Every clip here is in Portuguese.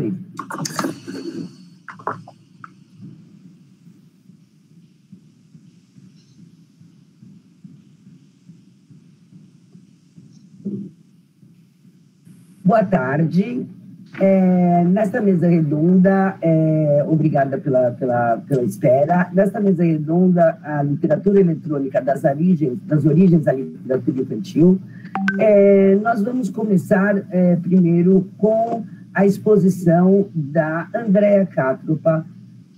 Boa tarde. Nesta mesa redonda, obrigada pela espera. Nesta mesa redonda, a literatura eletrônica das origens da literatura infantil. Nós vamos começar primeiro com a exposição da Andréa Catropa,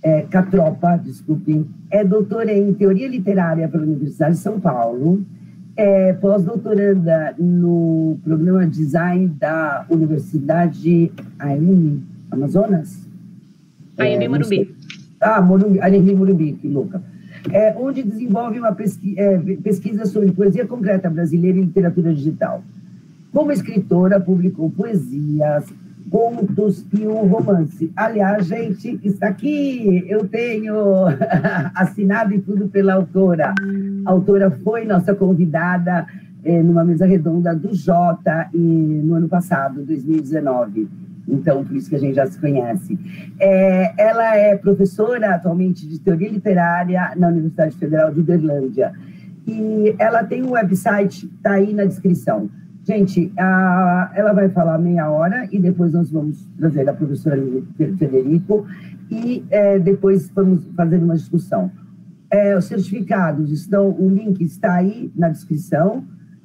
é doutora em Teoria Literária pela Universidade de São Paulo, pós-doutoranda no programa Design da Universidade Amazonas? Anhembi Morumbi. Anhembi Morumbi, que louca. Onde desenvolve uma pesquisa sobre poesia concreta brasileira e literatura digital. Como escritora, publicou poesias, contos e um romance. Aliás, gente, está aqui, eu tenho assinado e tudo pela autora. A autora foi nossa convidada numa mesa redonda do Jota no ano passado, 2019. Então, por isso que a gente já se conhece. Ela é professora atualmente de Teoria Literária na Universidade Federal de Uberlândia. E ela tem um website, está aí na descrição. Gente, ela vai falar meia hora e depois nós vamos trazer a professora Federico e depois vamos fazer uma discussão. Os certificados estão, o link está aí na descrição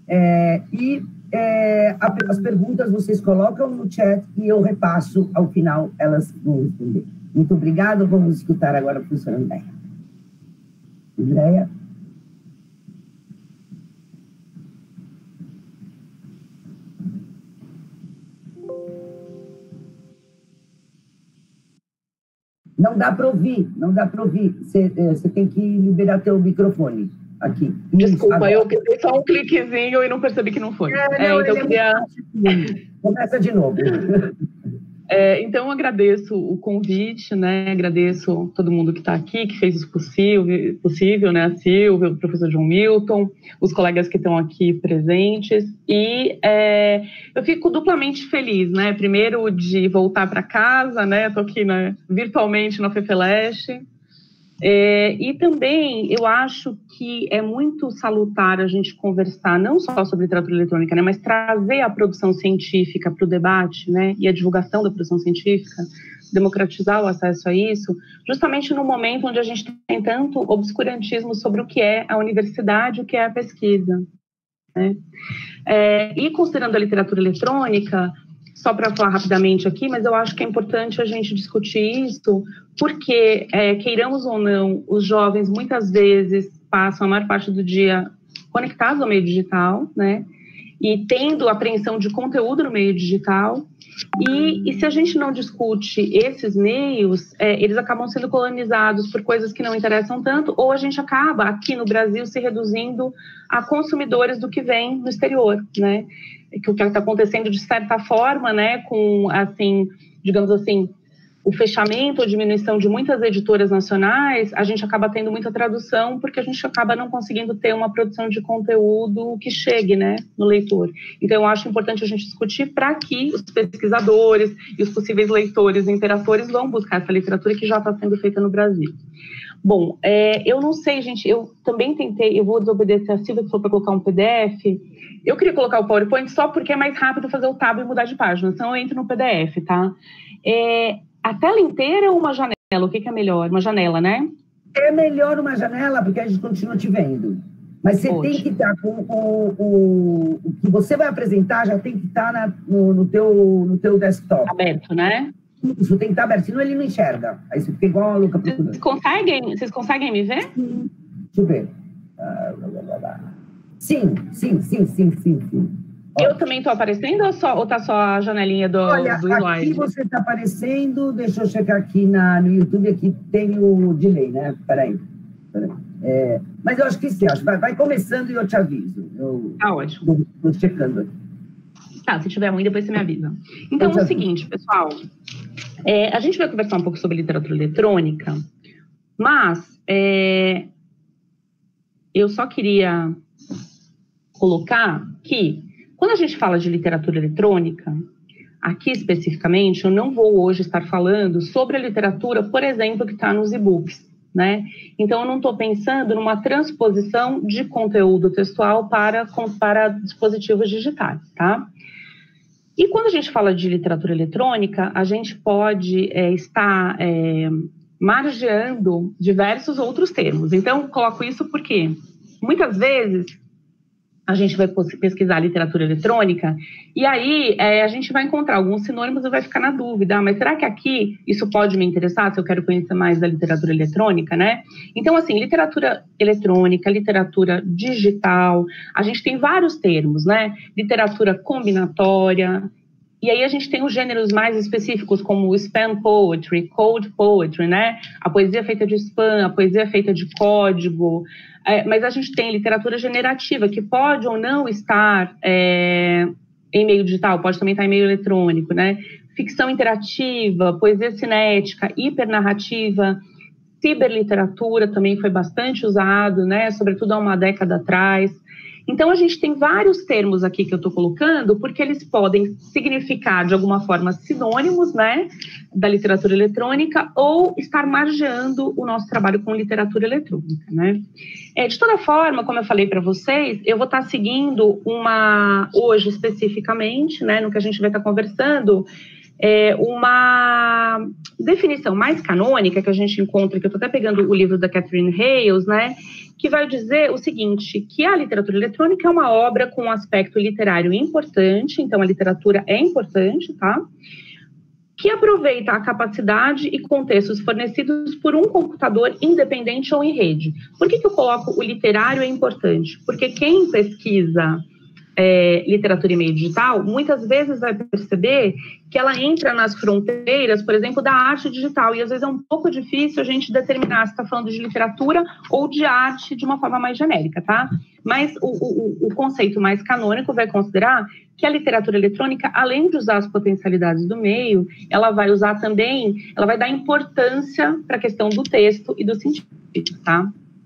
as perguntas vocês colocam no chat e eu repasso ao final, elas vão responder. Muito obrigada, vamos escutar agora a professora Andréa. Andréa? Não dá para ouvir, não dá para ouvir. Você tem que liberar teu microfone aqui. Desculpa, eu dei só um cliquezinho e não percebi que não foi. Então eu queria... Começa de novo. Então, eu agradeço o convite, né? Agradeço todo mundo que está aqui, que fez isso possível, né? A Silvia, o professor João Milton, os colegas que estão aqui presentes. E eu fico duplamente feliz, né? Primeiro, de voltar para casa, né? Estou aqui virtualmente na FEFELESH. E também eu acho que é muito salutar a gente conversar não só sobre literatura eletrônica, né, mas trazer a produção científica para o debate, né, e a divulgação da produção científica, democratizar o acesso a isso, justamente no momento onde a gente tem tanto obscurantismo sobre o que é a universidade, o que é a pesquisa, né? E considerando a literatura eletrônica, só para falar rapidamente aqui, mas eu acho que é importante a gente discutir isso, porque, queiramos ou não, os jovens muitas vezes passam a maior parte do dia conectados ao meio digital, né? E tendo apreensão de conteúdo no meio digital. E se a gente não discute esses meios, eles acabam sendo colonizados por coisas que não interessam tanto, ou a gente acaba, aqui no Brasil, se reduzindo a consumidores do que vem no exterior, né? Que o que está acontecendo, de certa forma, né, com, assim, digamos assim, o fechamento ou diminuição de muitas editoras nacionais, a gente acaba tendo muita tradução, porque a gente acaba não conseguindo ter uma produção de conteúdo que chegue, né, no leitor. Então, eu acho importante a gente discutir para que os pesquisadores e os possíveis leitores e interatores vão buscar essa literatura que já está sendo feita no Brasil. Bom, eu não sei, gente, eu também tentei, eu vou desobedecer a Silvia, que foi para colocar um PDF. Eu queria colocar o PowerPoint só porque é mais rápido fazer o tab e mudar de página, então eu entro no PDF, tá? A tela inteira ou uma janela? O que é melhor? Uma janela, né? É melhor uma janela, porque a gente continua te vendo. Mas você tem que estar com o que você vai apresentar, já tem que estar no teu desktop. Aberto, né? Isso tem que estar aberto, senão ele não enxerga. Aí você fica igual a louca procurando. Vocês conseguem me ver? Sim. Deixa eu ver. Sim. Eu também estou aparecendo ou tá só a janelinha do slide? Aqui você está aparecendo, deixa eu checar aqui no YouTube, aqui tem o delay, né? Peraí. Mas eu acho que sim, vai começando e eu te aviso. Tá ótimo. Estou checando aqui. Tá, se tiver ruim, depois você me avisa. Então, é o seguinte, pessoal, a gente vai conversar um pouco sobre literatura eletrônica, mas eu só queria colocar que, quando a gente fala de literatura eletrônica, aqui especificamente, eu não vou hoje estar falando sobre a literatura, por exemplo, que está nos e-books, né? Então, eu não estou pensando numa transposição de conteúdo textual para dispositivos digitais, tá? E quando a gente fala de literatura eletrônica, a gente pode estar margeando diversos outros termos. Então, coloco isso porque muitas vezes a gente vai pesquisar literatura eletrônica e aí a gente vai encontrar alguns sinônimos e vai ficar na dúvida, mas será que aqui isso pode me interessar se eu quero conhecer mais da literatura eletrônica, né? Então, assim, literatura eletrônica, literatura digital, a gente tem vários termos, né? Literatura combinatória. E aí a gente tem os gêneros mais específicos, como o spam poetry, cold poetry, né? A poesia feita de spam, a poesia feita de código. Mas a gente tem literatura generativa, que pode ou não estar em meio digital, pode também estar em meio eletrônico, né? Ficção interativa, poesia cinética, hipernarrativa, ciberliteratura também foi bastante usado, né? Sobretudo há uma década atrás. Então, a gente tem vários termos aqui que eu estou colocando, porque eles podem significar, de alguma forma, sinônimos, né, da literatura eletrônica, ou estar margeando o nosso trabalho com literatura eletrônica, né. De toda forma, como eu falei para vocês, eu vou estar seguindo hoje especificamente, né, no que a gente vai estar conversando, uma definição mais canônica que a gente encontra, que eu estou até pegando o livro da Catherine Hayles, né, que vai dizer o seguinte, que a literatura eletrônica é uma obra com um aspecto literário importante, então a literatura é importante, tá? Que aproveita a capacidade e contextos fornecidos por um computador independente ou em rede. Por que eu coloco o literário é importante? Porque quem pesquisa literatura e meio digital, muitas vezes vai perceber que ela entra nas fronteiras, por exemplo, da arte digital, e às vezes é um pouco difícil a gente determinar se está falando de literatura ou de arte de uma forma mais genérica, tá? Mas o conceito mais canônico vai considerar que a literatura eletrônica, além de usar as potencialidades do meio, ela vai usar também, ela vai dar importância para a questão do texto e do sentido, tá?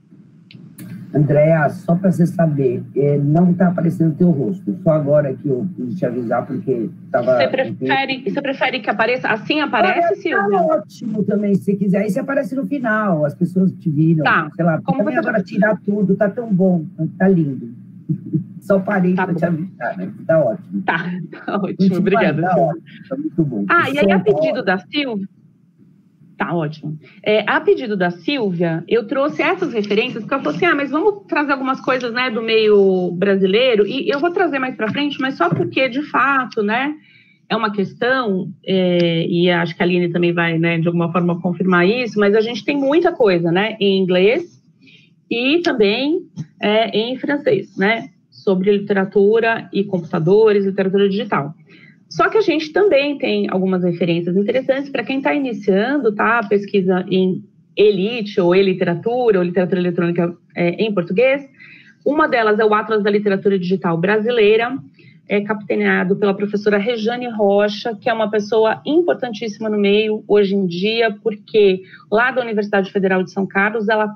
Andréa, só para você saber, não está aparecendo o teu rosto. Só agora que eu quis te avisar, porque estava... Você prefere que apareça? Assim aparece, Silvia? Tá ótimo também, se quiser. Aí você aparece no final, as pessoas te viram. Tá. Sei lá, como também agora tirar tudo, tá tão bom, tá lindo. Só parei para te avisar, né? Tá ótimo. Tá ótimo, obrigada. Tá ótimo, tá muito bom. E aí a pedido da Silvia... Tá, ótimo. A pedido da Silvia, eu trouxe essas referências, porque eu falei assim, mas vamos trazer algumas coisas, né, do meio brasileiro, e eu vou trazer mais para frente, mas só porque, de fato, né, é uma questão, e acho que a Aline também vai, né, de alguma forma confirmar isso, mas a gente tem muita coisa, né, em inglês e também em francês, né, sobre literatura e computadores, literatura digital. Só que a gente também tem algumas referências interessantes para quem está iniciando, tá? A pesquisa em elite, ou e-literatura, ou literatura eletrônica em português. Uma delas é o Atlas da Literatura Digital Brasileira, capitaneado pela professora Rejane Rocha, que é uma pessoa importantíssima no meio hoje em dia, porque lá da Universidade Federal de São Carlos, ela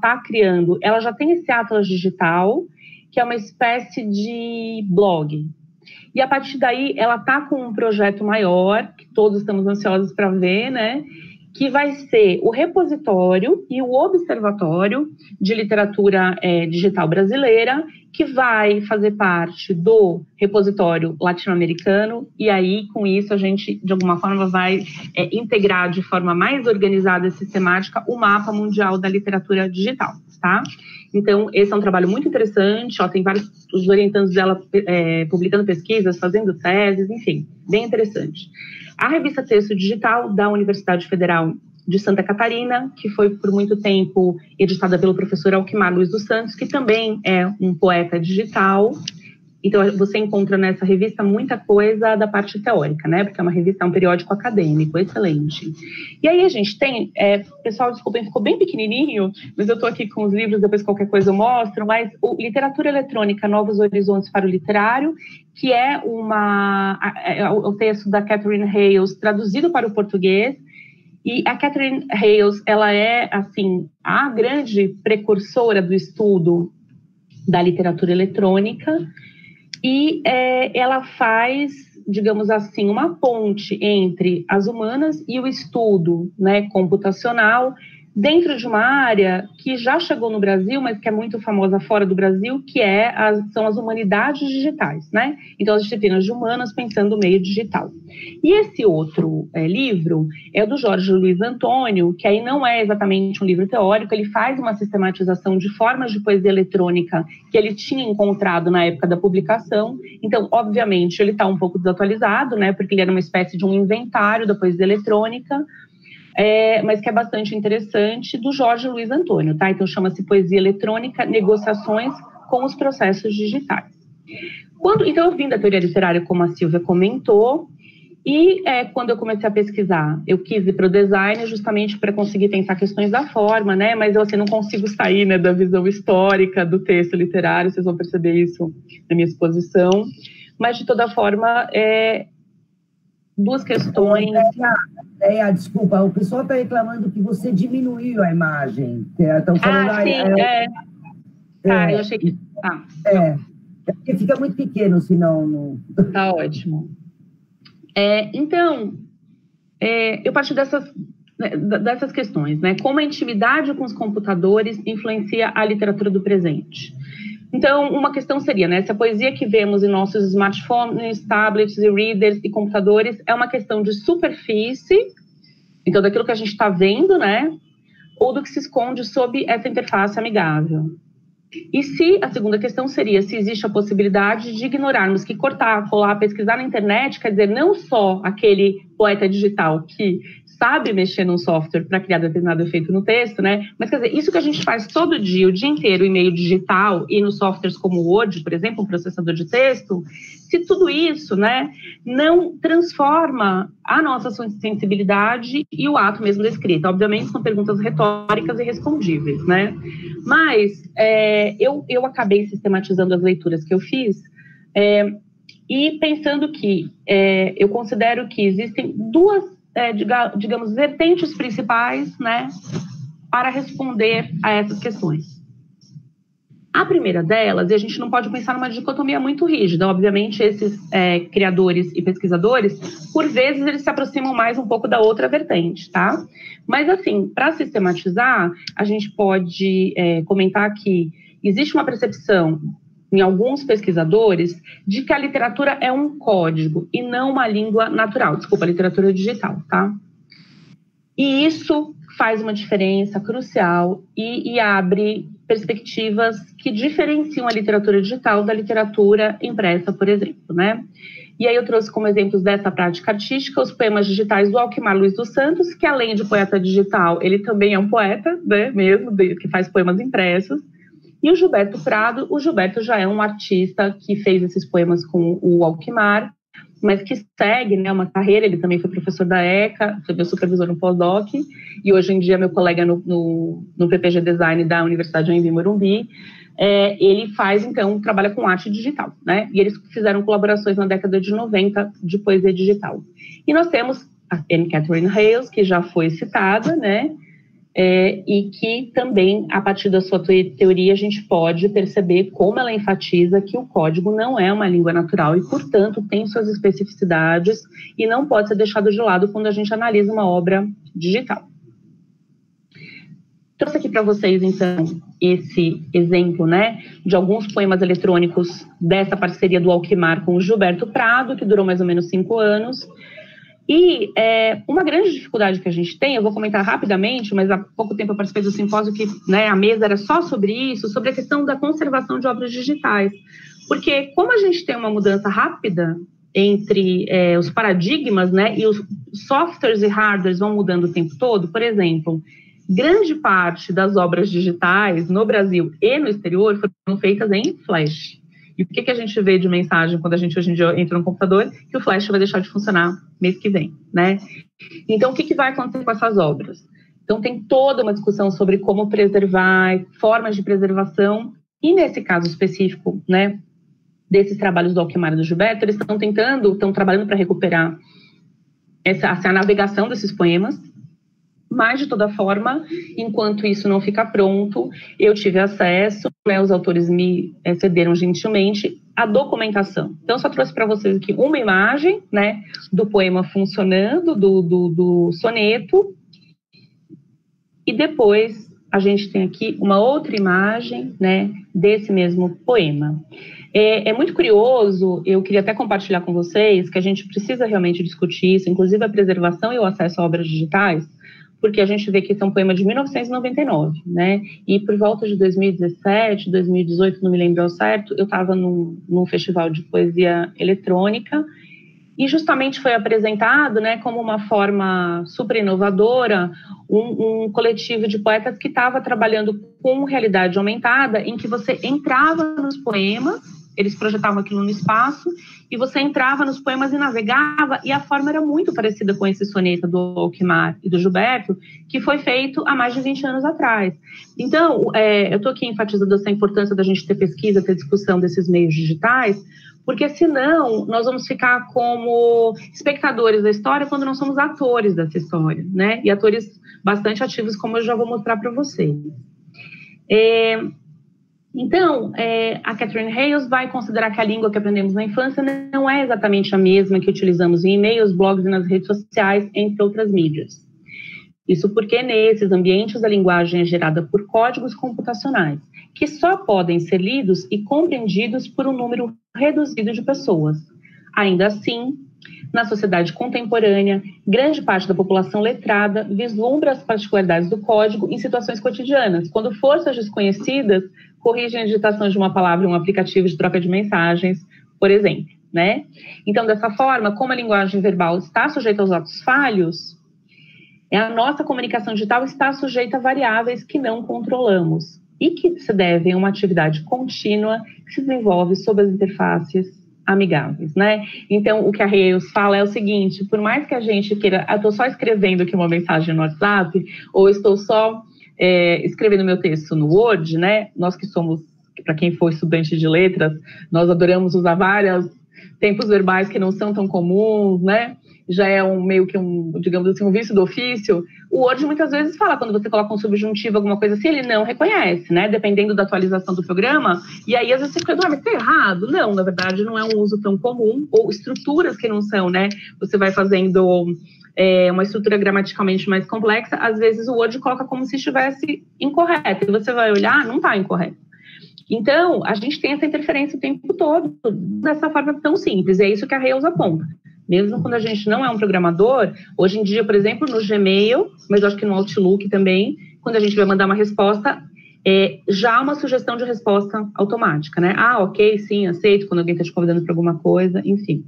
já tem esse Atlas digital, que é uma espécie de blog. E a partir daí, ela está com um projeto maior, que todos estamos ansiosos para ver, né? Que vai ser o repositório e o observatório de literatura digital brasileira, que vai fazer parte do repositório latino-americano, e aí, com isso, a gente, de alguma forma, vai integrar de forma mais organizada e sistemática o mapa mundial da literatura digital, tá? Então, esse é um trabalho muito interessante, tem vários os orientandos dela publicando pesquisas, fazendo teses, enfim, bem interessante. A revista Texto Digital da Universidade Federal de Santa Catarina, que foi por muito tempo editada pelo professor Alquimar Luiz dos Santos, que também é um poeta digital. Então, você encontra nessa revista muita coisa da parte teórica, né? Porque é uma revista, um periódico acadêmico, excelente. E aí a gente tem, pessoal, desculpem, ficou bem pequenininho, mas eu estou aqui com os livros, depois qualquer coisa eu mostro, mas Literatura Eletrônica, Novos Horizontes para o Literário, que é o texto da Catherine Hayles, traduzido para o português. E a Catherine Hayles, ela é, assim, a grande precursora do estudo da literatura eletrônica, e ela faz digamos assim, uma ponte entre as humanas e o estudo, né, computacional, dentro de uma área que já chegou no Brasil, mas que é muito famosa fora do Brasil, que são as humanidades digitais, né? Então, as disciplinas de humanas pensando o meio digital. E esse outro livro é do Jorge Luiz Antônio, que aí não é exatamente um livro teórico, ele faz uma sistematização de formas de poesia eletrônica que ele tinha encontrado na época da publicação. Então, obviamente, ele está um pouco desatualizado, né? Porque ele era uma espécie de um inventário da poesia eletrônica, mas que é bastante interessante, do Jorge Luiz Antônio, tá? Então chama-se Poesia Eletrônica, Negociações com os Processos Digitais. Então eu vim da teoria literária, como a Silvia comentou, e quando eu comecei a pesquisar, eu quis ir para o design justamente para conseguir pensar questões da forma, né? Mas eu não consigo sair, né, da visão histórica do texto literário, vocês vão perceber isso na minha exposição. Mas, de toda forma, duas questões... Desculpa, o pessoal está reclamando que você diminuiu a imagem. Estão falando, eu achei que... porque fica muito pequeno, senão... Não... Tá ótimo. Então, eu parti dessas questões, né? Como a intimidade com os computadores influencia a literatura do presente. Então, uma questão seria, né, se a poesia que vemos em nossos smartphones, tablets e readers e computadores é uma questão de superfície, então daquilo que a gente está vendo, né, ou do que se esconde sob essa interface amigável. E se a segunda questão seria se existe a possibilidade de ignorarmos que cortar, colar, pesquisar na internet, quer dizer, não só aquele poeta digital que sabe mexer num software para criar determinado efeito no texto, né? Mas, quer dizer, isso que a gente faz todo dia, o dia inteiro, em meio digital e nos softwares como o Word, por exemplo, um processador de texto, se tudo isso, né, não transforma a nossa sensibilidade e o ato mesmo da escrita. Obviamente, são perguntas retóricas e respondíveis, né? Mas eu acabei sistematizando as leituras que eu fiz e pensando que eu considero que existem duas digamos, vertentes principais, né, para responder a essas questões. A primeira delas, e a gente não pode pensar numa dicotomia muito rígida, obviamente esses criadores e pesquisadores, por vezes eles se aproximam mais um pouco da outra vertente, tá? Mas assim, para sistematizar, a gente pode comentar que existe uma percepção em alguns pesquisadores, de que a literatura é um código e não uma língua natural. Desculpa, a literatura digital, tá? E isso faz uma diferença crucial e abre perspectivas que diferenciam a literatura digital da literatura impressa, por exemplo, né? E aí eu trouxe como exemplos dessa prática artística os poemas digitais do Alquimar Luiz dos Santos, que além de poeta digital, ele também é um poeta, né, mesmo, que faz poemas impressos. E o Gilberto Prado, o Gilberto já é um artista que fez esses poemas com o Alquimar, mas que segue, né, uma carreira. Ele também foi professor da ECA, foi meu supervisor no pós-doc, e hoje em dia meu colega no PPG Design da Universidade de Anhembi-Morumbi. Ele faz, então, trabalha com arte digital, né? E eles fizeram colaborações na década de 90 de poesia digital. E nós temos a Anne Catherine Hales, que já foi citada, né? E que também, a partir da sua teoria, a gente pode perceber como ela enfatiza que o código não é uma língua natural e, portanto, tem suas especificidades e não pode ser deixado de lado quando a gente analisa uma obra digital. Trouxe aqui para vocês, então, esse exemplo, né, de alguns poemas eletrônicos dessa parceria do Alquimar com o Gilberto Prado, que durou mais ou menos 5 anos. E uma grande dificuldade que a gente tem, eu vou comentar rapidamente, mas há pouco tempo eu participei do simpósio que, né, a mesa era só sobre isso, sobre a questão da conservação de obras digitais. Porque como a gente tem uma mudança rápida entre os paradigmas, né, e os softwares e hardwares vão mudando o tempo todo, por exemplo, grande parte das obras digitais no Brasil e no exterior foram feitas em Flash. E o que a gente vê de mensagem quando a gente hoje em dia entra no computador? Que o Flash vai deixar de funcionar mês que vem, né? Então, o que vai acontecer com essas obras? Então, tem toda uma discussão sobre como preservar, formas de preservação, e nesse caso específico, né, desses trabalhos do Alquimar e do Gilberto, eles estão trabalhando para recuperar essa navegação desses poemas. Mas, de toda forma, enquanto isso não fica pronto, eu tive acesso, né, os autores me cederam gentilmente a documentação. Então, só trouxe para vocês aqui uma imagem, né, do poema funcionando, do soneto, e depois a gente tem aqui uma outra imagem, né, desse mesmo poema. É muito curioso, eu queria até compartilhar com vocês que a gente precisa realmente discutir isso, inclusive a preservação e o acesso a obras digitais, porque a gente vê que esse é um poema de 1999, né? E por volta de 2017, 2018, não me lembro ao certo, eu estava num festival de poesia eletrônica e justamente foi apresentado, né, como uma forma super inovadora, um coletivo de poetas que estava trabalhando com realidade aumentada, em que você entrava nos poemas, eles projetavam aquilo no espaço, e você entrava nos poemas e navegava, e a forma era muito parecida com esse soneto do Alquimar e do Gilberto, que foi feito há mais de 20 anos atrás. Então, eu estou aqui enfatizando essa importância da gente ter pesquisa, ter discussão desses meios digitais, porque senão nós vamos ficar como espectadores da história quando nós somos atores dessa história, né? E atores bastante ativos, como eu já vou mostrar para vocês. Então, a Catherine Hayles vai considerar que a língua que aprendemos na infância não é exatamente a mesma que utilizamos em e-mails, blogs e nas redes sociais, entre outras mídias. Isso porque nesses ambientes a linguagem é gerada por códigos computacionais, que só podem ser lidos e compreendidos por um número reduzido de pessoas. Ainda assim, na sociedade contemporânea, grande parte da população letrada vislumbra as particularidades do código em situações cotidianas, quando forças desconhecidas corrigem a digitação de uma palavra em um aplicativo de troca de mensagens, por exemplo, né? Então, dessa forma, como a linguagem verbal está sujeita aos atos falhos, a nossa comunicação digital está sujeita a variáveis que não controlamos e que se devem a uma atividade contínua que se desenvolve sob as interfaces amigáveis, né? Então, o que a Hayles fala é o seguinte: por mais que a gente queira, eu estou só escrevendo aqui uma mensagem no WhatsApp, ou estou só escrevendo meu texto no Word, né? Nós que somos, para quem for estudante de letras, nós adoramos usar vários tempos verbais que não são tão comuns, né? Já é meio que digamos assim, um vício do ofício. O Word muitas vezes fala, quando você coloca um subjuntivo, alguma coisa assim, ele não reconhece, né? Dependendo da atualização do programa. E aí, às vezes, você fica, mas tá errado. Não, na verdade, não é um uso tão comum. Ou estruturas que não são, né? Você vai fazendo uma estrutura gramaticalmente mais complexa. Às vezes, o Word coloca como se estivesse incorreto. E você vai olhar, não está incorreto. Então, a gente tem essa interferência o tempo todo, dessa forma tão simples. E é isso que a Hayles aponta. Mesmo quando a gente não é um programador, hoje em dia, por exemplo, no Gmail, mas eu acho que no Outlook também, quando a gente vai mandar uma resposta, já há uma sugestão de resposta automática, né? Ah, ok, sim, aceito, quando alguém está te convidando para alguma coisa, enfim.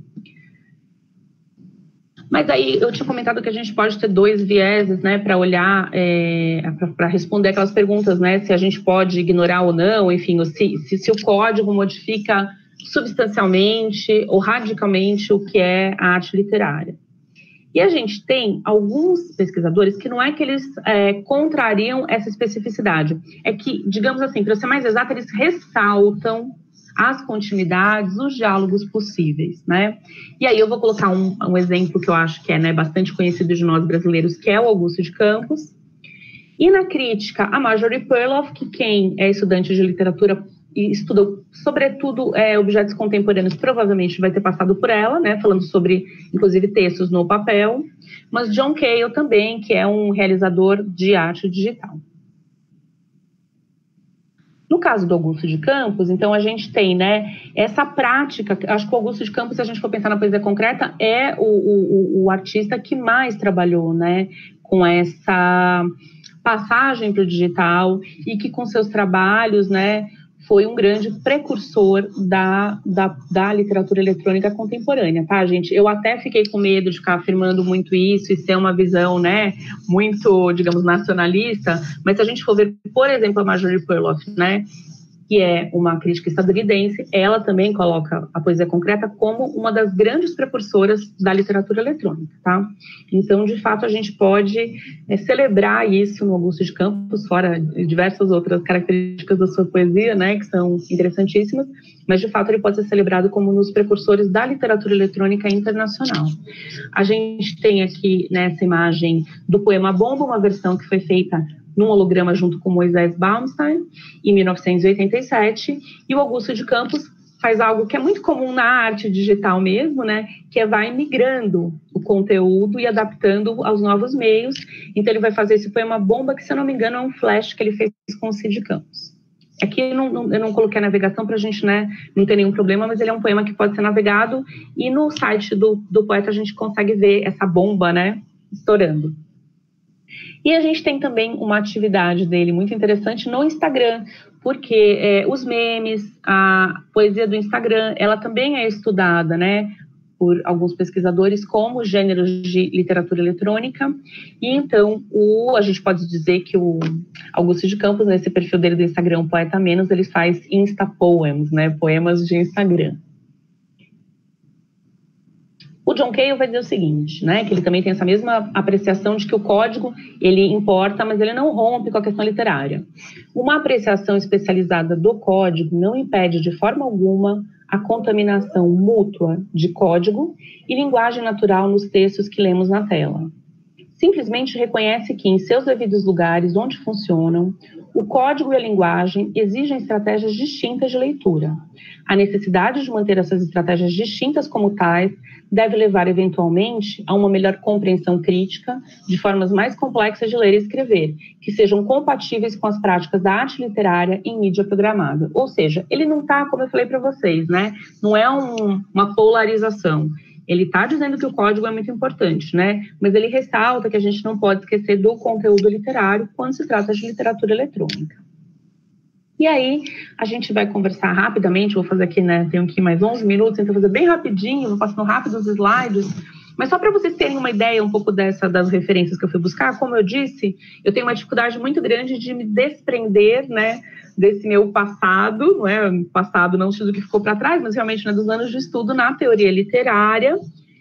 Mas aí eu tinha comentado que a gente pode ter dois vieses, né, para olhar, para responder aquelas perguntas, né, se a gente pode ignorar ou não, enfim, se o código modifica substancialmente ou radicalmente o que é a arte literária. E a gente tem alguns pesquisadores que não é que eles contrariam essa especificidade, é que, digamos assim, para ser mais exato, eles ressaltam as continuidades, os diálogos possíveis, né? E aí eu vou colocar um exemplo que eu acho que é bastante conhecido de nós brasileiros, que é o Augusto de Campos. E na crítica, a Marjorie Perloff, que quem é estudante de literatura e estuda, sobretudo, objetos contemporâneos, provavelmente vai ter passado por ela, né, falando sobre, inclusive, textos no papel, mas John Cale também, que é um realizador de arte digital. No caso do Augusto de Campos, então, a gente tem, né, essa prática, acho que o Augusto de Campos, se a gente for pensar na poesia concreta, é o artista que mais trabalhou, né, com essa passagem para o digital e que, com seus trabalhos, né, foi um grande precursor da literatura eletrônica contemporânea, tá, gente? Eu até fiquei com medo de ficar afirmando muito isso e ser uma visão, né, muito, digamos, nacionalista, mas se a gente for ver, por exemplo, a Marjorie Perloff, né, que é uma crítica estadunidense, ela também coloca a poesia concreta como uma das grandes precursoras da literatura eletrônica, tá? Então, de fato, a gente pode celebrar isso no Augusto de Campos, fora diversas outras características da sua poesia, né, que são interessantíssimas, mas, de fato, ele pode ser celebrado como um dos precursores da literatura eletrônica internacional. A gente tem aqui, nessa imagem do poema Bomba, uma versão que foi feita num holograma junto com Moisés Baumstein, em 1987, e o Augusto de Campos faz algo que é muito comum na arte digital mesmo, né? Que é vai migrando o conteúdo e adaptando aos novos meios. Então, ele vai fazer esse poema bomba, que, se eu não me engano, é um flash que ele fez com o Cid Campos. Aqui eu não coloquei a navegação para a gente, né, não ter nenhum problema, mas ele é um poema que pode ser navegado, e no site do poeta a gente consegue ver essa bomba, né, estourando. E a gente tem também uma atividade dele muito interessante no Instagram, porque os memes, a poesia do Instagram, ela também é estudada, né, por alguns pesquisadores como gêneros de literatura eletrônica. E então a gente pode dizer que o Augusto de Campos, nesse perfil dele do Instagram, Poeta Menos, ele faz Insta Poems, né, poemas de Instagram. O John Cale vai dizer o seguinte, né, que ele também tem essa mesma apreciação de que o código, ele importa, mas ele não rompe com a questão literária. Uma apreciação especializada do código não impede de forma alguma a contaminação mútua de código e linguagem natural nos textos que lemos na tela. Simplesmente reconhece que, em seus devidos lugares onde funcionam, o código e a linguagem exigem estratégias distintas de leitura. A necessidade de manter essas estratégias distintas como tais deve levar, eventualmente, a uma melhor compreensão crítica de formas mais complexas de ler e escrever, que sejam compatíveis com as práticas da arte literária em mídia programada. Ou seja, ele não está, como eu falei para vocês, né? Não é uma polarização. Ele está dizendo que o código é muito importante, né? Mas ele ressalta que a gente não pode esquecer do conteúdo literário quando se trata de literatura eletrônica. E aí, a gente vai conversar rapidamente, vou fazer aqui, né, tenho aqui mais 11 minutos, então vou fazer bem rapidinho, vou passando rápido os slides, mas só para vocês terem uma ideia um pouco das referências que eu fui buscar. Como eu disse, eu tenho uma dificuldade muito grande de me desprender, né, desse meu passado, não é passado não do que ficou para trás, mas realmente, né, dos anos de estudo na teoria literária,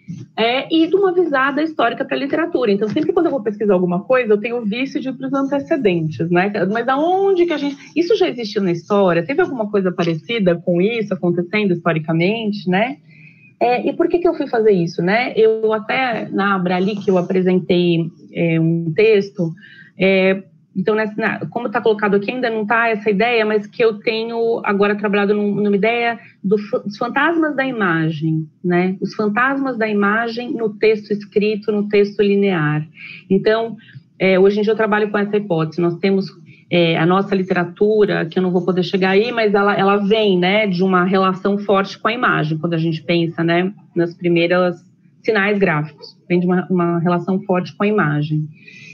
e de uma visada histórica para a literatura. Então, sempre quando eu vou pesquisar alguma coisa, eu tenho o vício de ir para os antecedentes, né? Mas aonde que a gente... Isso já existiu na história? Teve alguma coisa parecida com isso acontecendo historicamente, né? E por que eu fui fazer isso, né? Eu até, na Abrali, que eu apresentei um texto... Então, como está colocado aqui, ainda não está essa ideia, mas que eu tenho agora trabalhado numa ideia dos fantasmas da imagem, né? Os fantasmas da imagem no texto escrito, no texto linear. Então, hoje em dia eu trabalho com essa hipótese. Nós temos a nossa literatura, que eu não vou poder chegar aí, mas ela vem, né, de uma relação forte com a imagem, quando a gente pensa, né, nas primeiras sinais gráficos. Vem de uma relação forte com a imagem.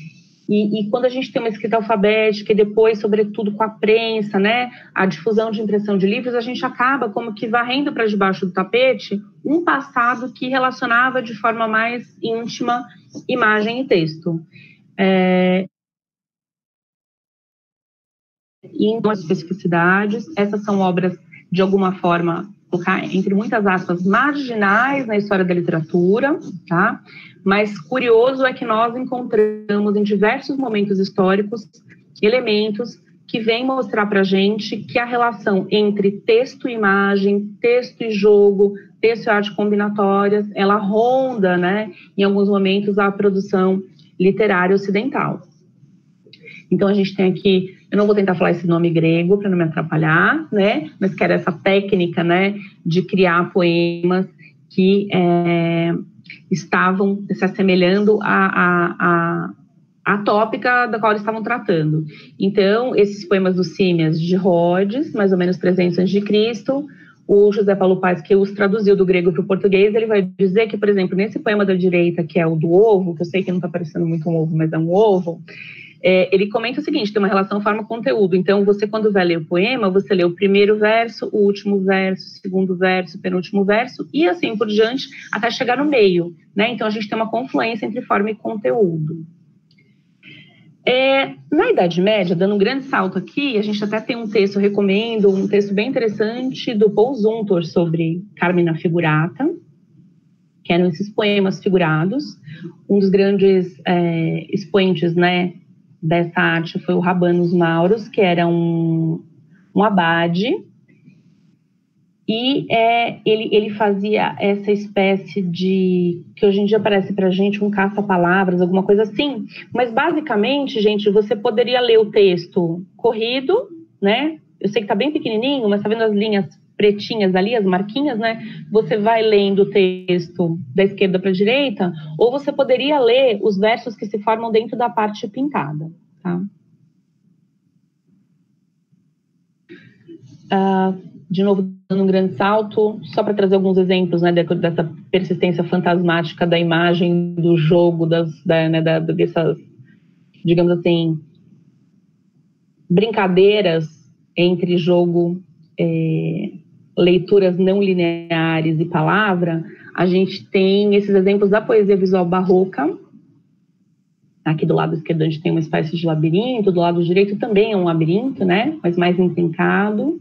E quando a gente tem uma escrita alfabética e depois, sobretudo, com a prensa, né, a difusão de impressão de livros, a gente acaba como que varrendo para debaixo do tapete um passado que relacionava de forma mais íntima imagem e texto. E em duas especificidades, essas são obras, de alguma forma, colocar entre muitas aspas, marginais na história da literatura, tá? Mas curioso é que nós encontramos em diversos momentos históricos elementos que vêm mostrar para a gente que a relação entre texto e imagem, texto e jogo, texto e arte combinatórias, ela ronda, né, em alguns momentos, a produção literária ocidental. Então, a gente tem aqui, eu não vou tentar falar esse nome grego para não me atrapalhar, né? Mas que era essa técnica, né, de criar poemas que estavam se assemelhando à tópica da qual eles estavam tratando. Então, esses poemas do Símias de Rhodes, mais ou menos 300 a.C., o José Paulo Paes, que os traduziu do grego para o português, ele vai dizer que, por exemplo, nesse poema da direita, que é o do ovo, que eu sei que não está parecendo muito um ovo, mas é um ovo, ele comenta o seguinte, tem uma relação forma-conteúdo. Então, você, quando vai ler o poema, você lê o primeiro verso, o último verso, o segundo verso, o penúltimo verso, e assim por diante, até chegar no meio, né? Então, a gente tem uma confluência entre forma e conteúdo. Na Idade Média, dando um grande salto aqui, a gente até tem um texto, eu recomendo, um texto bem interessante do Paul Zumthor sobre Carmina Figurata, que eram esses poemas figurados. Um dos grandes expoentes, né, dessa arte foi o Rabanus Maurus, que era um abade, e ele fazia essa espécie de, que hoje em dia parece pra gente um caça-palavras, alguma coisa assim, mas basicamente, gente, você poderia ler o texto corrido, né, eu sei que tá bem pequenininho, mas tá vendo as linhas pretinhas ali, as marquinhas, né? Você vai lendo o texto da esquerda para a direita, ou você poderia ler os versos que se formam dentro da parte pintada, tá? De novo, dando um grande salto, só para trazer alguns exemplos, né, dessa persistência fantasmática da imagem, do jogo, dessas, digamos assim, brincadeiras entre jogo, leituras não lineares e palavra. A gente tem esses exemplos da poesia visual barroca. Aqui do lado esquerdo a gente tem uma espécie de labirinto, do lado direito também é um labirinto, né, mas mais intrincado.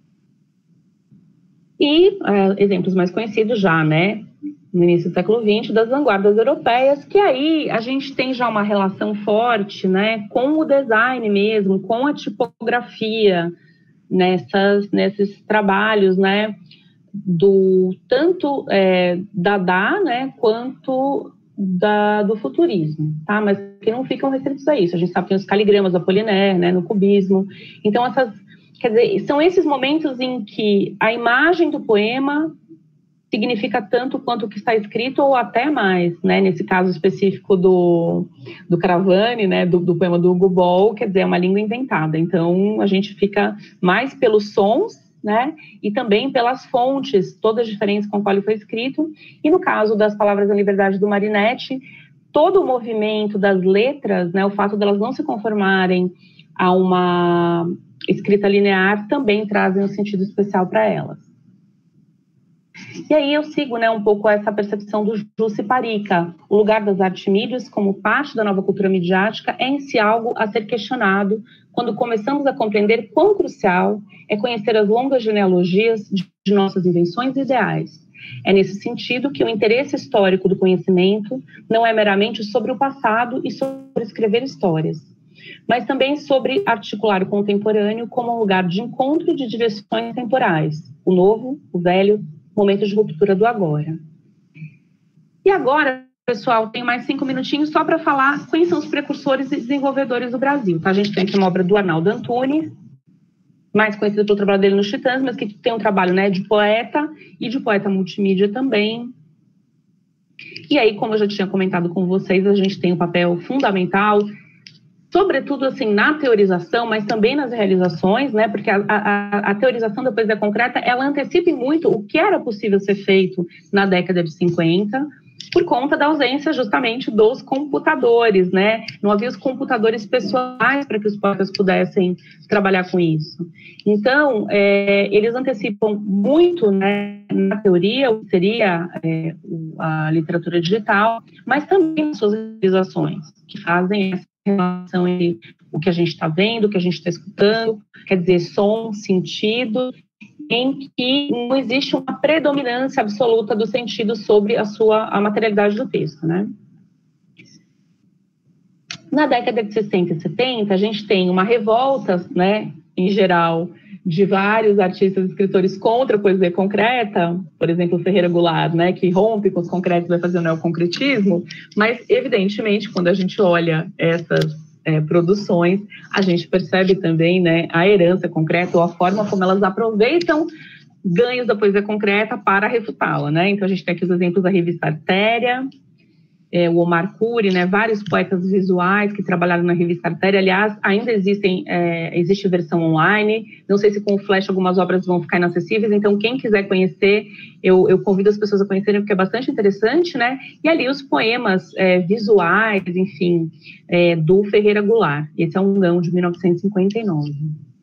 E exemplos mais conhecidos já, né, no início do século XX, das vanguardas europeias, que aí a gente tem já uma relação forte, né, com o design mesmo, com a tipografia, nesses trabalhos, né, tanto Dada, né, quanto do futurismo, tá? Mas que não ficam restritos a isso. A gente sabe que tem os caligramas do Apollinaire, né, no cubismo. Então, quer dizer, são esses momentos em que a imagem do poema significa tanto quanto o que está escrito, ou até mais, né? Nesse caso específico do Caravane, né? Do poema do Hugo Boll, quer dizer, é uma língua inventada. Então, a gente fica mais pelos sons, né? E também pelas fontes, todas diferentes com qual ele foi escrito. E no caso das Palavras da Liberdade do Marinetti, todo o movimento das letras, né? O fato delas não se conformarem a uma escrita linear também trazem um sentido especial para elas. E aí eu sigo, né, um pouco essa percepção do Jussi Parica. O lugar das artes-mídias como parte da nova cultura midiática é em si algo a ser questionado quando começamos a compreender quão crucial é conhecer as longas genealogias de nossas invenções e ideais. É nesse sentido que o interesse histórico do conhecimento não é meramente sobre o passado e sobre escrever histórias, mas também sobre articular o contemporâneo como um lugar de encontro de direções temporais, o novo, o velho, momento de ruptura do agora. E agora, pessoal, tenho mais 5 minutinhos só para falar quem são os precursores e desenvolvedores do Brasil. Tá? A gente tem aqui uma obra do Arnaldo Antunes, mais conhecido pelo trabalho dele nos Titãs, mas que tem um trabalho, né, de poeta e de poeta multimídia também. E aí, como eu já tinha comentado com vocês, a gente tem um papel fundamental, sobretudo assim na teorização, mas também nas realizações, né? Porque a teorização da poesia concreta, ela antecipa muito o que era possível ser feito na década de 50, por conta da ausência justamente dos computadores, né? Não havia os computadores pessoais para que os poetas pudessem trabalhar com isso. Então, eles antecipam muito, né, na teoria, o que seria a literatura digital, mas também nas suas realizações, que fazem essa relação entre o que a gente está vendo, o que a gente está escutando, quer dizer, som, sentido, em que não existe uma predominância absoluta do sentido sobre a materialidade do texto, né? Na década de 60 e 70, a gente tem uma revolta, né, em geral, de vários artistas e escritores contra a poesia concreta, por exemplo, o Ferreira Goulart, né, que rompe com os concretos e vai fazer o neoconcretismo, mas, evidentemente, quando a gente olha essas produções, a gente percebe também, né, a herança concreta ou a forma como elas aproveitam ganhos da poesia concreta para refutá-la, né? Então, a gente tem aqui os exemplos da revista Artéria, o Omar Khoury, né, vários poetas visuais que trabalharam na revista Artéria. Aliás, ainda existe versão online, não sei se com o Flash algumas obras vão ficar inacessíveis, então quem quiser conhecer, eu convido as pessoas a conhecerem, porque é bastante interessante, né, e ali os poemas visuais, enfim, do Ferreira Goulart. Esse é um não de 1959.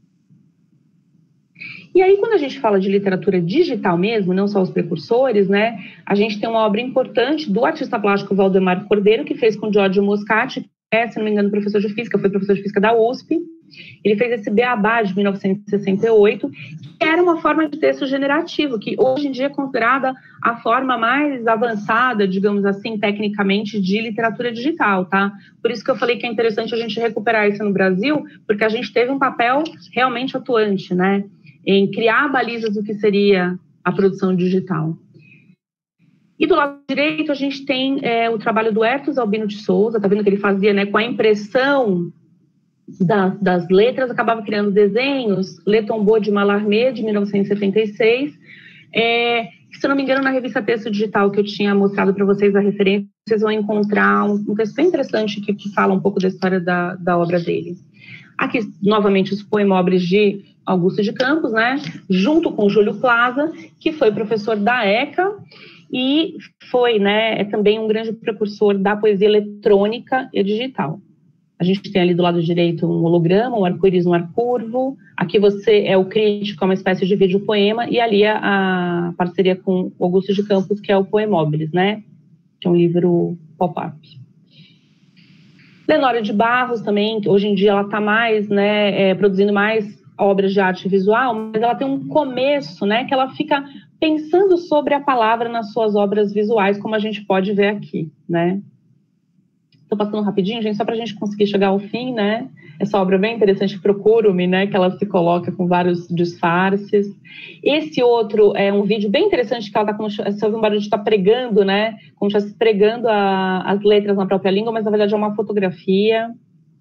E aí, quando a gente fala de literatura digital mesmo, não só os precursores, né, a gente tem uma obra importante do artista plástico Valdemar Cordeiro, que fez com Giorgio Moscati, que se não me engano, professor de física, foi professor de física da USP. Ele fez esse Beabá de 1968, que era uma forma de texto generativo, que hoje em dia é considerada a forma mais avançada, digamos assim, tecnicamente, de literatura digital, tá? Por isso que eu falei que é interessante a gente recuperar isso no Brasil, porque a gente teve um papel realmente atuante, né, em criar balizas do que seria a produção digital. E do lado direito a gente tem o trabalho do Hertos Albino de Souza, tá vendo que ele fazia, né, com a impressão das letras, acabava criando desenhos, Le Tombeau de Mallarmé, de 1976, se eu não me engano, na revista Texto Digital que eu tinha mostrado para vocês a referência, vocês vão encontrar um texto bem interessante que fala um pouco da história da obra dele. Aqui, novamente, os poemóveis de Augusto de Campos, né, junto com Júlio Plaza, que foi professor da ECA e foi, né, também um grande precursor da poesia eletrônica e digital. A gente tem ali do lado direito um holograma, um arco-íris, um ar curvo. Aqui você é o crítico, é uma espécie de vídeo-poema, e ali a parceria com Augusto de Campos, que é o Poemóveis, né? Que é um livro pop-up. Lenória de Barros também, que hoje em dia ela está mais, né, produzindo mais obras de arte visual, mas ela tem um começo, né, que ela fica pensando sobre a palavra nas suas obras visuais, como a gente pode ver aqui, né? Estou passando rapidinho, gente, só para a gente conseguir chegar ao fim, né? Essa obra é bem interessante, Procuro-me, né? Que ela se coloca com vários disfarces. Esse outro é um vídeo bem interessante, que ela está como se ouve um barulho de estar pregando, né? Como se estivesse pregando as letras na própria língua, mas na verdade é uma fotografia.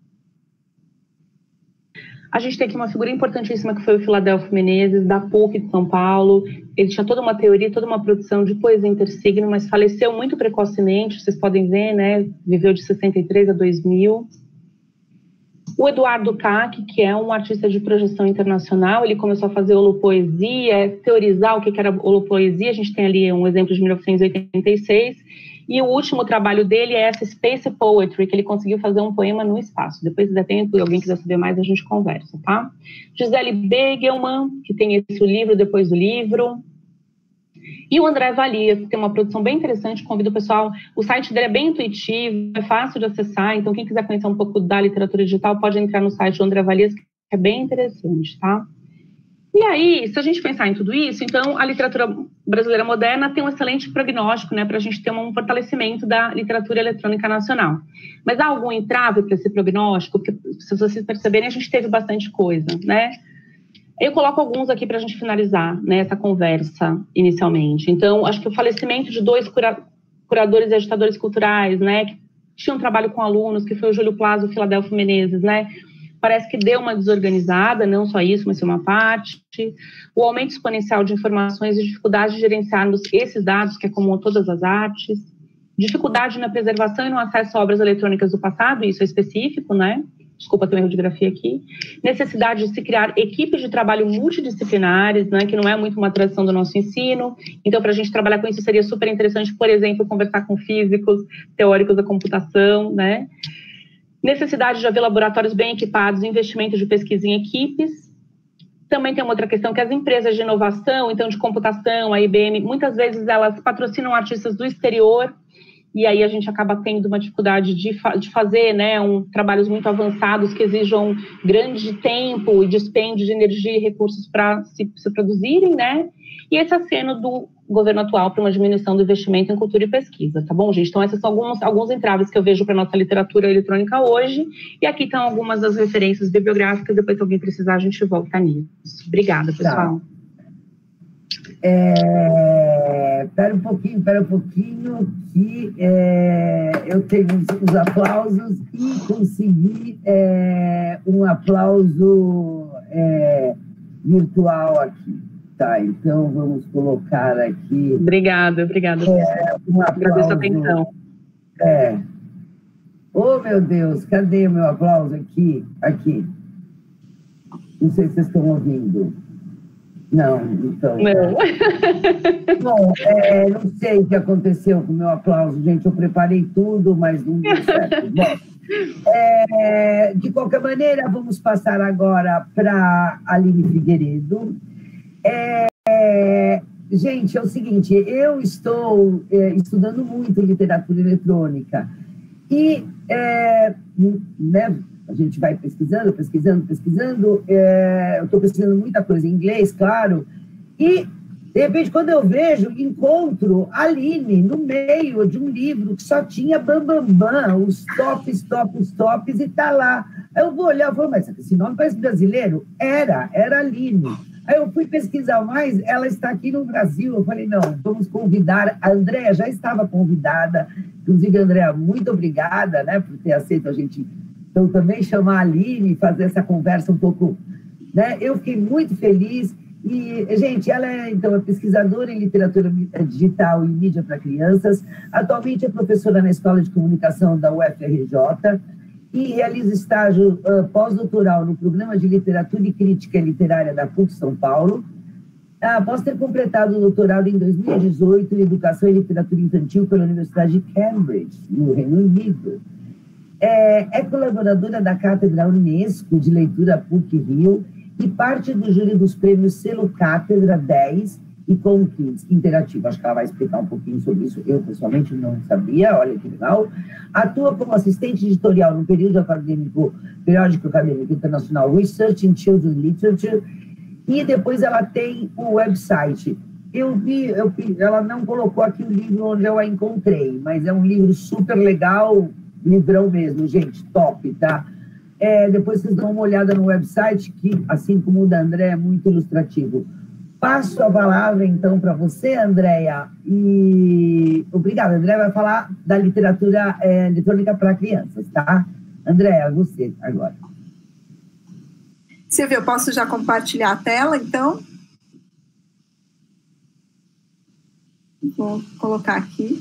A gente tem aqui uma figura importantíssima que foi o Filadelfo Menezes, da PUC de São Paulo. Ele tinha toda uma teoria, toda uma produção de poesia intersigno, mas faleceu muito precocemente, vocês podem ver, né? Viveu de 63 a 2000. O Eduardo Kac, que é um artista de projeção internacional, ele começou a fazer holopoesia, teorizar o que era holopoesia. A gente tem ali um exemplo de 1986. E o último trabalho dele é essa Space Poetry, que ele conseguiu fazer um poema no espaço. Depois, se der tempo e alguém quiser saber mais, a gente conversa, tá? Gisele Begelman, que tem esse livro depois do livro. E o André Valia, que tem uma produção bem interessante, convido o pessoal. O site dele é bem intuitivo, é fácil de acessar, então quem quiser conhecer um pouco da literatura digital pode entrar no site do André Valia, que é bem interessante, tá? E aí, se a gente pensar em tudo isso, então a literatura brasileira moderna tem um excelente prognóstico, né, para a gente ter um fortalecimento da literatura eletrônica nacional. Mas há algum entrave para esse prognóstico? Porque, se vocês perceberem, a gente teve bastante coisa, né? Eu coloco alguns aqui para a gente finalizar, né, essa conversa inicialmente. Então, acho que o falecimento de dois curadores e agitadores culturais, né, que tinham trabalho com alunos, que foi o Júlio Plaza e o Filadelfo Menezes, né, parece que deu uma desorganizada, não só isso, mas uma parte. O aumento exponencial de informações e dificuldade de gerenciarmos esses dados, que é comum a todas as artes. Dificuldade na preservação e no acesso a obras eletrônicas do passado, isso é específico, né? Desculpa ter um erro de grafia aqui. Necessidade de se criar equipes de trabalho multidisciplinares, né, que não é muito uma tradição do nosso ensino. Então, para a gente trabalhar com isso, seria super interessante, por exemplo, conversar com físicos, teóricos da computação, né? Necessidade de haver laboratórios bem equipados, investimento de pesquisa em equipes. Também tem uma outra questão, que as empresas de inovação, então de computação, a IBM, muitas vezes elas patrocinam artistas do exterior, e aí a gente acaba tendo uma dificuldade de fazer, né, trabalhos muito avançados que exijam grande tempo e dispêndio de energia e recursos para se produzirem, né? E esse aceno do governo atual para uma diminuição do investimento em cultura e pesquisa, tá bom, gente? Então, esses são alguns entraves que eu vejo para a nossa literatura eletrônica hoje, e aqui estão algumas das referências bibliográficas, depois, se alguém precisar, a gente volta nisso. Obrigada, pessoal. Espera um pouquinho, que eu tenho os aplausos e consegui um aplauso virtual aqui. Tá, então vamos colocar aqui... Obrigada. Um aplauso. Agradeço a atenção. Oh, meu Deus, cadê o meu aplauso aqui? Aqui. Não sei se vocês estão ouvindo. Não, então... Não. Bom, não sei o que aconteceu com o meu aplauso, gente. Eu preparei tudo, mas não deu certo. Bom, de qualquer maneira, vamos passar agora para a Aline Figueiredo. Gente, é o seguinte, eu estou estudando muito literatura eletrônica e né, a gente vai pesquisando, eu estou pesquisando muita coisa em inglês, claro, e de repente, quando eu vejo, encontro a Aline no meio de um livro que só tinha bambambam, os tops, e está lá. Aí eu vou olhar e falo, mas esse nome parece brasileiro? Era Aline. Aí eu fui pesquisar mais, ela está aqui no Brasil. Eu falei, não, vamos convidar. A Andréa já estava convidada. Inclusive, Andréa, muito obrigada, né, por ter aceito a gente Então, também chamar a Aline e fazer essa conversa um pouco, né? Eu fiquei muito feliz. E, gente, ela é, então, é pesquisadora em literatura digital e mídia para crianças. Atualmente é professora na Escola de Comunicação da UFRJ e realiza estágio pós-doutoral no Programa de Literatura e Crítica Literária da PUC São Paulo. Após ter completado o doutorado em 2018 em Educação e Literatura Infantil pela Universidade de Cambridge, no Reino Unido. É colaboradora da Cátedra Unesco de Leitura PUC-Rio e parte do júri dos prêmios Selo Cátedra 10 e Conquins Interativo. Acho que ela vai explicar um pouquinho sobre isso. Eu, pessoalmente, não sabia. Olha que legal. Atua como assistente editorial no periódico acadêmico internacional Research in Children's Literature. E depois ela tem o website. Ela não colocou aqui o livro onde eu a encontrei, mas é um livro super legal, livrão mesmo, gente, top, tá? Depois vocês dão uma olhada no website, que, assim como o da Andréa, é muito ilustrativo. Passo a palavra, então, para você, Andréa. E obrigada. A Andréa vai falar da literatura eletrônica para crianças, tá? Andréa, você agora. Silvia, eu posso já compartilhar a tela, então? Vou colocar aqui.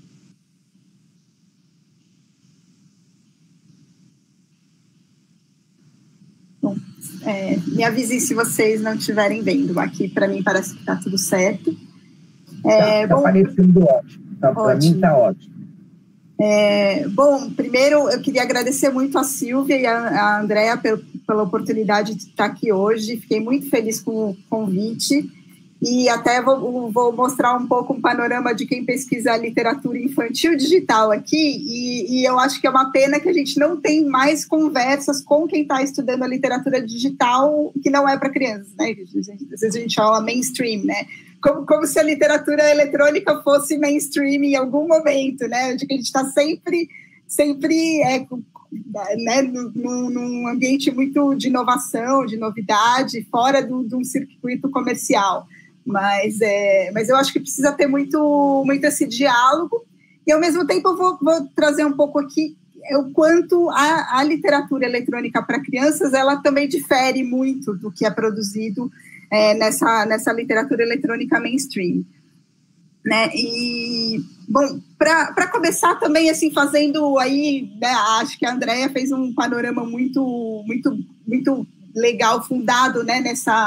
Bom, me avisem se vocês não estiverem vendo. Aqui, para mim, parece que está tudo certo. Tá parecendo ótimo. Para mim, está ótimo. Bom, primeiro eu queria agradecer muito a Silvia e a Andréa pela oportunidade de estar aqui hoje. Fiquei muito feliz com o convite e até vou mostrar um pouco um panorama de quem pesquisa literatura infantil digital aqui e eu acho que é uma pena que a gente não tem mais conversas com quem está estudando a literatura digital que não é para crianças, né? Às vezes a gente fala mainstream, né? Como se a literatura eletrônica fosse mainstream em algum momento, né? De que a gente está sempre né, num ambiente muito de inovação, de novidade, fora de um circuito comercial. Mas eu acho que precisa ter muito esse diálogo. E, ao mesmo tempo, eu vou trazer um pouco aqui o quanto a literatura eletrônica para crianças, ela também difere muito do que é produzido nessa literatura eletrônica mainstream, né? E, bom, para começar também, assim, fazendo aí, né, acho que a Andréa fez um panorama muito, muito, muito legal, fundado, né,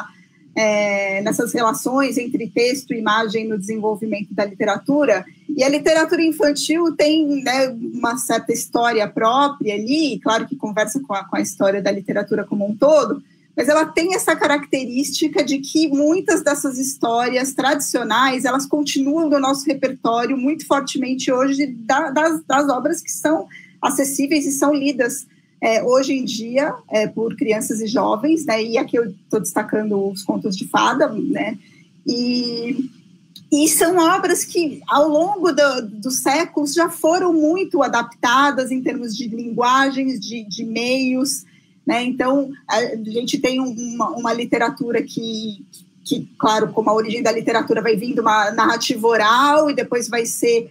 nessas relações entre texto e imagem no desenvolvimento da literatura, e a literatura infantil tem, né, uma certa história própria ali, claro que conversa com a história da literatura como um todo, mas ela tem essa característica de que muitas dessas histórias tradicionais, elas continuam no nosso repertório muito fortemente hoje das obras que são acessíveis e são lidas hoje em dia por crianças e jovens, né? E aqui eu estou destacando os contos de fada, né? E são obras que, ao longo dos séculos, já foram muito adaptadas em termos de linguagens, de meios, né? Então, a gente tem uma literatura que, claro, como a origem da literatura vai vindo uma narrativa oral e depois vai ser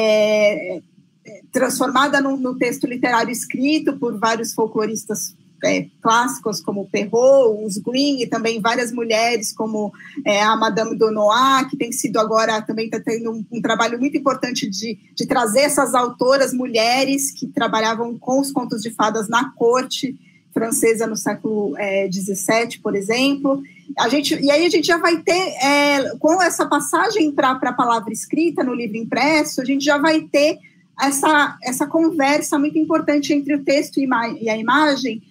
transformada no texto literário escrito por vários folcloristas clássicos, como Perrault, os Green, e também várias mulheres, como a Madame Donois, que tem sido agora, também está tendo um trabalho muito importante de trazer essas autoras mulheres que trabalhavam com os contos de fadas na corte francesa no século XVII, por exemplo. E aí a gente já vai ter, com essa passagem para a palavra escrita no livro impresso, a gente já vai ter essa conversa muito importante entre o texto e a imagem,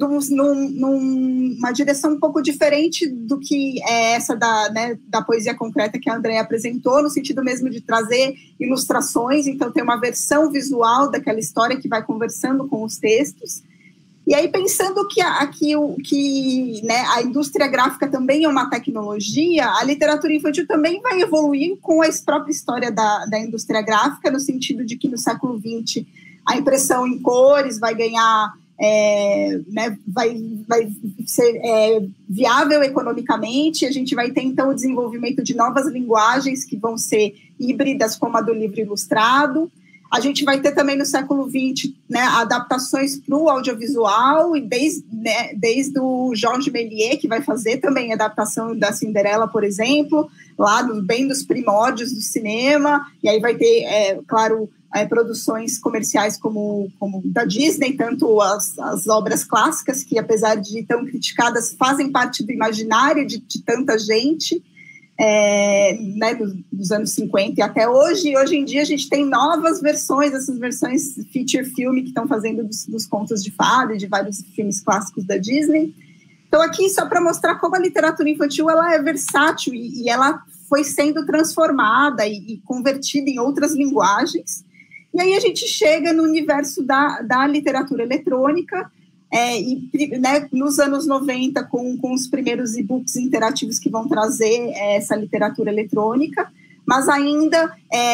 numa direção um pouco diferente do que essa da poesia concreta que a Andréa apresentou, no sentido mesmo de trazer ilustrações, então tem uma versão visual daquela história que vai conversando com os textos. E aí, pensando que né, a indústria gráfica também é uma tecnologia, a literatura infantil também vai evoluir com a própria história da indústria gráfica, no sentido de que no século XX a impressão em cores vai ganhar, né, vai ser viável economicamente, a gente vai ter, então, o desenvolvimento de novas linguagens que vão ser híbridas, como a do livro ilustrado. A gente vai ter também no século XX, né, adaptações para o audiovisual, e desde o Georges Méliès, que vai fazer também a adaptação da Cinderela, por exemplo, lá bem dos primórdios do cinema, e aí vai ter, claro, produções comerciais como da Disney, tanto as obras clássicas, que apesar de tão criticadas, fazem parte do imaginário de tanta gente, né, dos anos 50 e até hoje. E hoje em dia a gente tem novas versões, essas versões feature film que estão fazendo dos contos de fada e de vários filmes clássicos da Disney. Então aqui só para mostrar como a literatura infantil ela é versátil e ela foi sendo transformada e convertida em outras linguagens. E aí a gente chega no universo da literatura eletrônica, né, nos anos 90, com os primeiros e-books interativos que vão trazer essa literatura eletrônica, mas ainda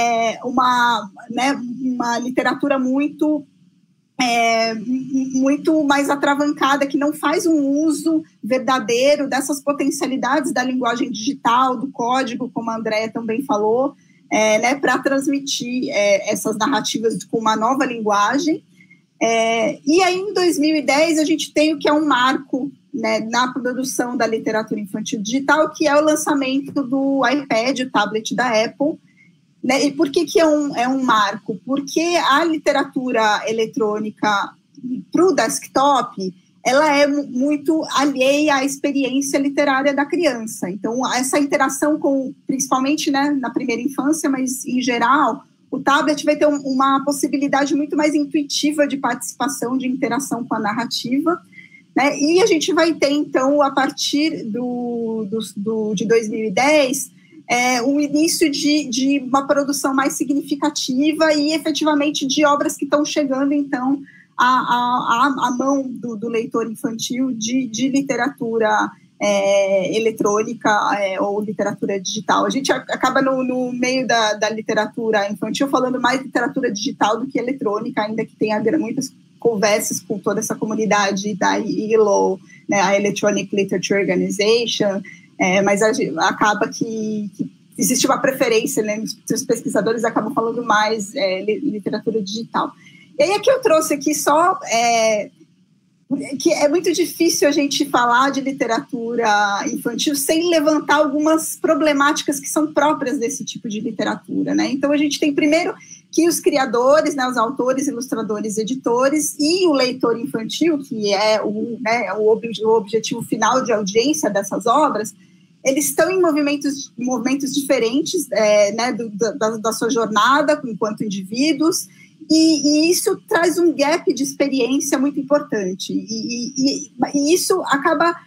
uma literatura muito mais atravancada, que não faz um uso verdadeiro dessas potencialidades da linguagem digital, do código, como a Andréa também falou, né, para transmitir essas narrativas com uma nova linguagem. E aí, em 2010, a gente tem o que é um marco, né, na produção da literatura infantil digital, que é o lançamento do iPad, o tablet da Apple. Né? E por que é um marco? Porque a literatura eletrônica para o desktop, ela é muito alheia à experiência literária da criança. Então, essa interação principalmente, né, na primeira infância, mas em geral, o tablet vai ter uma possibilidade muito mais intuitiva de participação, de interação com a narrativa, né? E a gente vai ter, então, a partir de 2010, o início de uma produção mais significativa e, efetivamente, de obras que estão chegando, então, à mão do leitor infantil de literatura eletrônica ou literatura digital. A gente acaba no meio da literatura infantil falando mais literatura digital do que eletrônica, ainda que tenha muitas conversas com toda essa comunidade da ILO, né, a Electronic Literature Organization, mas acaba que existe uma preferência, né, os pesquisadores acabam falando mais literatura digital. E aí aqui eu trouxe aqui só que é muito difícil a gente falar de literatura infantil sem levantar algumas problemáticas que são próprias desse tipo de literatura, né? Então, a gente tem, primeiro, que os criadores, né, os autores, ilustradores, editores e o leitor infantil, que é o objetivo final de audiência dessas obras, eles estão em movimentos diferentes, né, da sua jornada enquanto indivíduos, e isso traz um gap de experiência muito importante, e isso acaba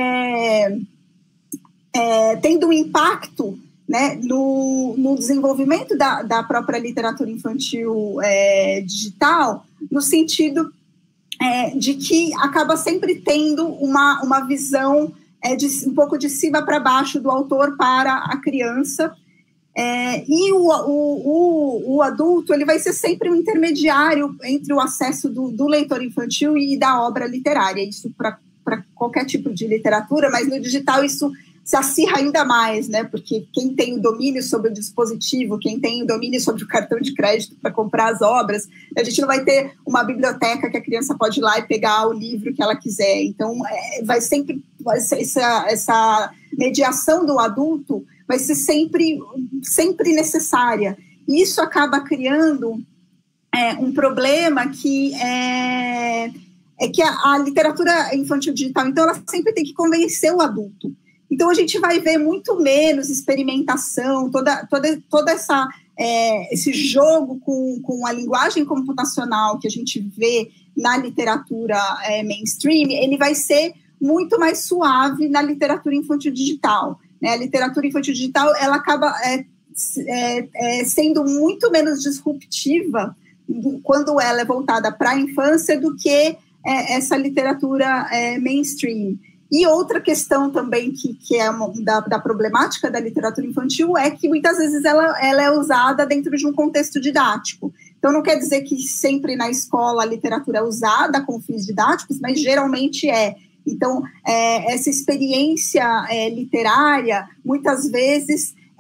tendo um impacto, né, no desenvolvimento da própria literatura infantil digital, no sentido de que acaba sempre tendo uma visão um pouco de cima para baixo do autor para a criança. E o adulto ele vai ser sempre um intermediário entre o acesso do leitor infantil e da obra literária, isso para qualquer tipo de literatura, mas no digital isso se acirra ainda mais, né? Porque quem tem o domínio sobre o dispositivo, quem tem o domínio sobre o cartão de crédito para comprar as obras, a gente não vai ter uma biblioteca que a criança pode ir lá e pegar o livro que ela quiser. Então, vai ser essa mediação do adulto vai ser sempre necessária. E isso acaba criando um problema que é que a literatura infantil digital, então, ela sempre tem que convencer o adulto. Então, a gente vai ver muito menos experimentação, toda esse jogo com a linguagem computacional que a gente vê na literatura mainstream, ele vai ser muito mais suave na literatura infantil digital. Né? A literatura infantil digital ela acaba sendo muito menos disruptiva quando ela é voltada para a infância do que essa literatura mainstream. E outra questão também que é da problemática da literatura infantil é que muitas vezes ela é usada dentro de um contexto didático. Então, não quer dizer que sempre na escola a literatura é usada com fins didáticos, mas geralmente é. Então, essa experiência literária, muitas vezes,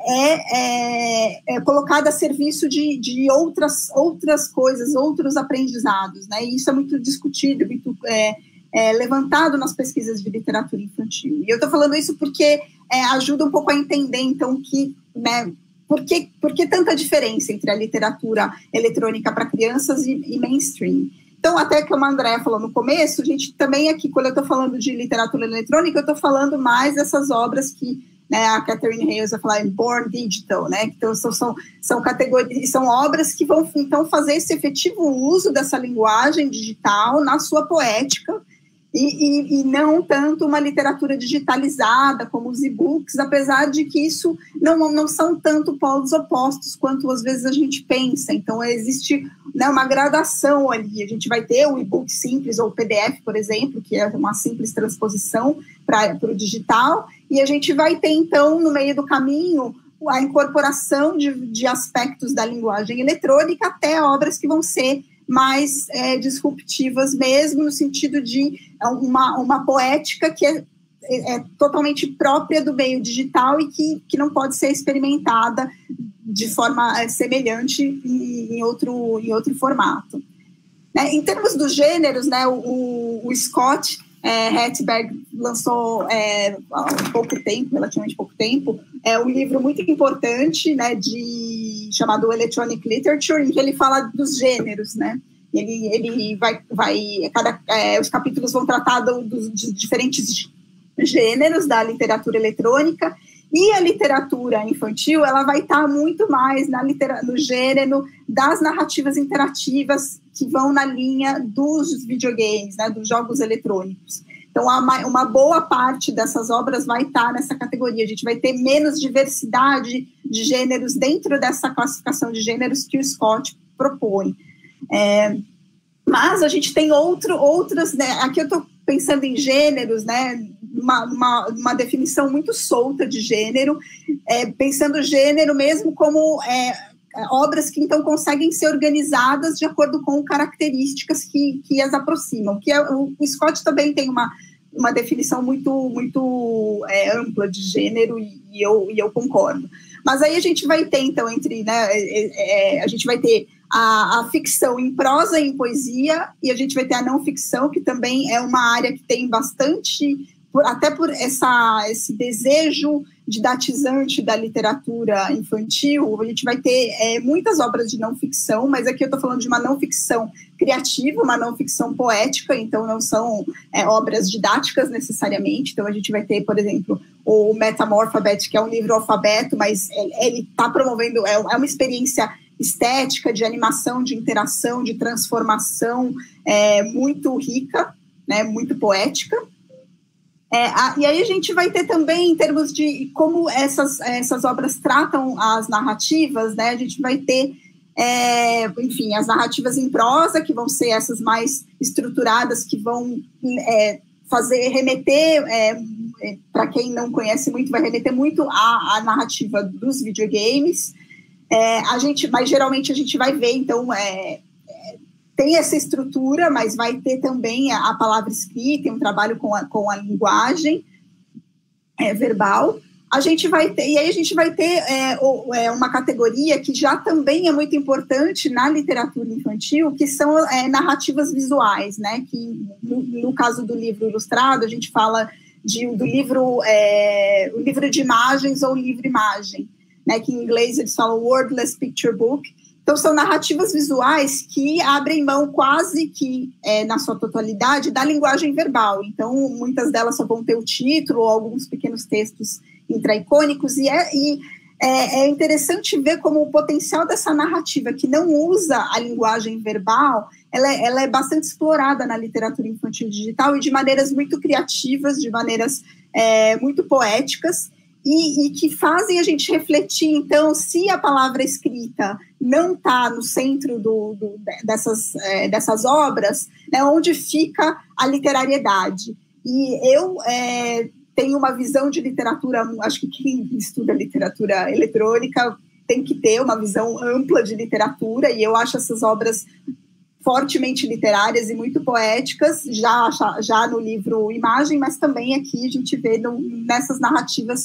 é colocada a serviço de outras coisas, outros aprendizados, né? E isso é muito discutido, muito levantado nas pesquisas de literatura infantil. E eu estou falando isso porque ajuda um pouco a entender, então, que, né, por que tanta diferença entre a literatura eletrônica para crianças e mainstream? Então, até que a Andréa falou no começo, a gente também aqui, quando eu estou falando de literatura eletrônica, eu estou falando mais dessas obras que, né, a Catherine Hayes vai falar Born Digital, né? Então, são categorias, são obras que vão, então, fazer esse efetivo uso dessa linguagem digital na sua poética, e não tanto uma literatura digitalizada como os e-books, apesar de que isso não são tanto polos opostos quanto às vezes a gente pensa. Então existe, né, uma gradação ali. A gente vai ter o e-book simples ou o PDF, por exemplo, que é uma simples transposição para o digital, e a gente vai ter então no meio do caminho a incorporação de aspectos da linguagem eletrônica até obras que vão ser mais disruptivas mesmo, no sentido de uma poética que é totalmente própria do meio digital e que não pode ser experimentada de forma semelhante em outro formato. Né? Em termos dos gêneros, né, o Scott Hatteberg lançou há pouco tempo, relativamente pouco tempo, um livro muito importante, né, chamado Electronic Literature, em que ele fala dos gêneros, né? Ele os capítulos vão tratar dos diferentes gêneros da literatura eletrônica, e a literatura infantil ela vai estar muito mais no gênero das narrativas interativas que vão na linha dos videogames, né, dos jogos eletrônicos. Então, uma boa parte dessas obras vai estar nessa categoria. A gente vai ter menos diversidade de gêneros dentro dessa classificação de gêneros que o Scott propõe. Mas a gente tem outras, né? Aqui eu estou pensando em gêneros, né? Uma definição muito solta de gênero, pensando gênero mesmo como obras que então conseguem ser organizadas de acordo com características que as aproximam. O Scott também tem uma definição muito ampla de gênero, e eu concordo. Mas aí a gente vai ter, então, a gente vai ter a ficção em prosa e em poesia, e a gente vai ter a não ficção, que também é uma área que tem bastante, até por esse desejo didatizante da literatura infantil, a gente vai ter muitas obras de não ficção, mas aqui eu estou falando de uma não ficção criativa, uma não ficção poética, então não são obras didáticas necessariamente. Então a gente vai ter, por exemplo, o Metamorphabet, que é um livro alfabeto, mas ele está promovendo, é uma experiência estética, de animação, de interação, de transformação muito rica, né, muito poética. E aí a gente vai ter também, em termos de como essas obras tratam as narrativas, né, a gente vai ter, enfim, as narrativas em prosa, que vão ser essas mais estruturadas, que vão remeter, para quem não conhece muito, vai remeter muito à narrativa dos videogames. Mas geralmente a gente vai ver, então, tem essa estrutura, mas vai ter também a palavra escrita, tem um trabalho com a linguagem verbal. E aí a gente vai ter uma categoria que já também é muito importante na literatura infantil, que são narrativas visuais, né? Que no caso do livro ilustrado, a gente fala do livro, o livro de imagens ou livro-imagem, né? Que em inglês eles falam Wordless Picture Book. Então, são narrativas visuais que abrem mão quase que, na sua totalidade, da linguagem verbal. Então, muitas delas só vão ter o título ou alguns pequenos textos intraicônicos. E é interessante ver como o potencial dessa narrativa, que não usa a linguagem verbal, ela é bastante explorada na literatura infantil digital, e de maneiras muito criativas, de maneiras muito poéticas, e que fazem a gente refletir, então, se a palavra escrita não está no centro dessas obras, né, onde fica a literariedade. E eu tenho uma visão de literatura, acho que quem estuda literatura eletrônica tem que ter uma visão ampla de literatura, e eu acho essas obras fortemente literárias e muito poéticas, já no livro Imagem, mas também aqui a gente vê nessas narrativas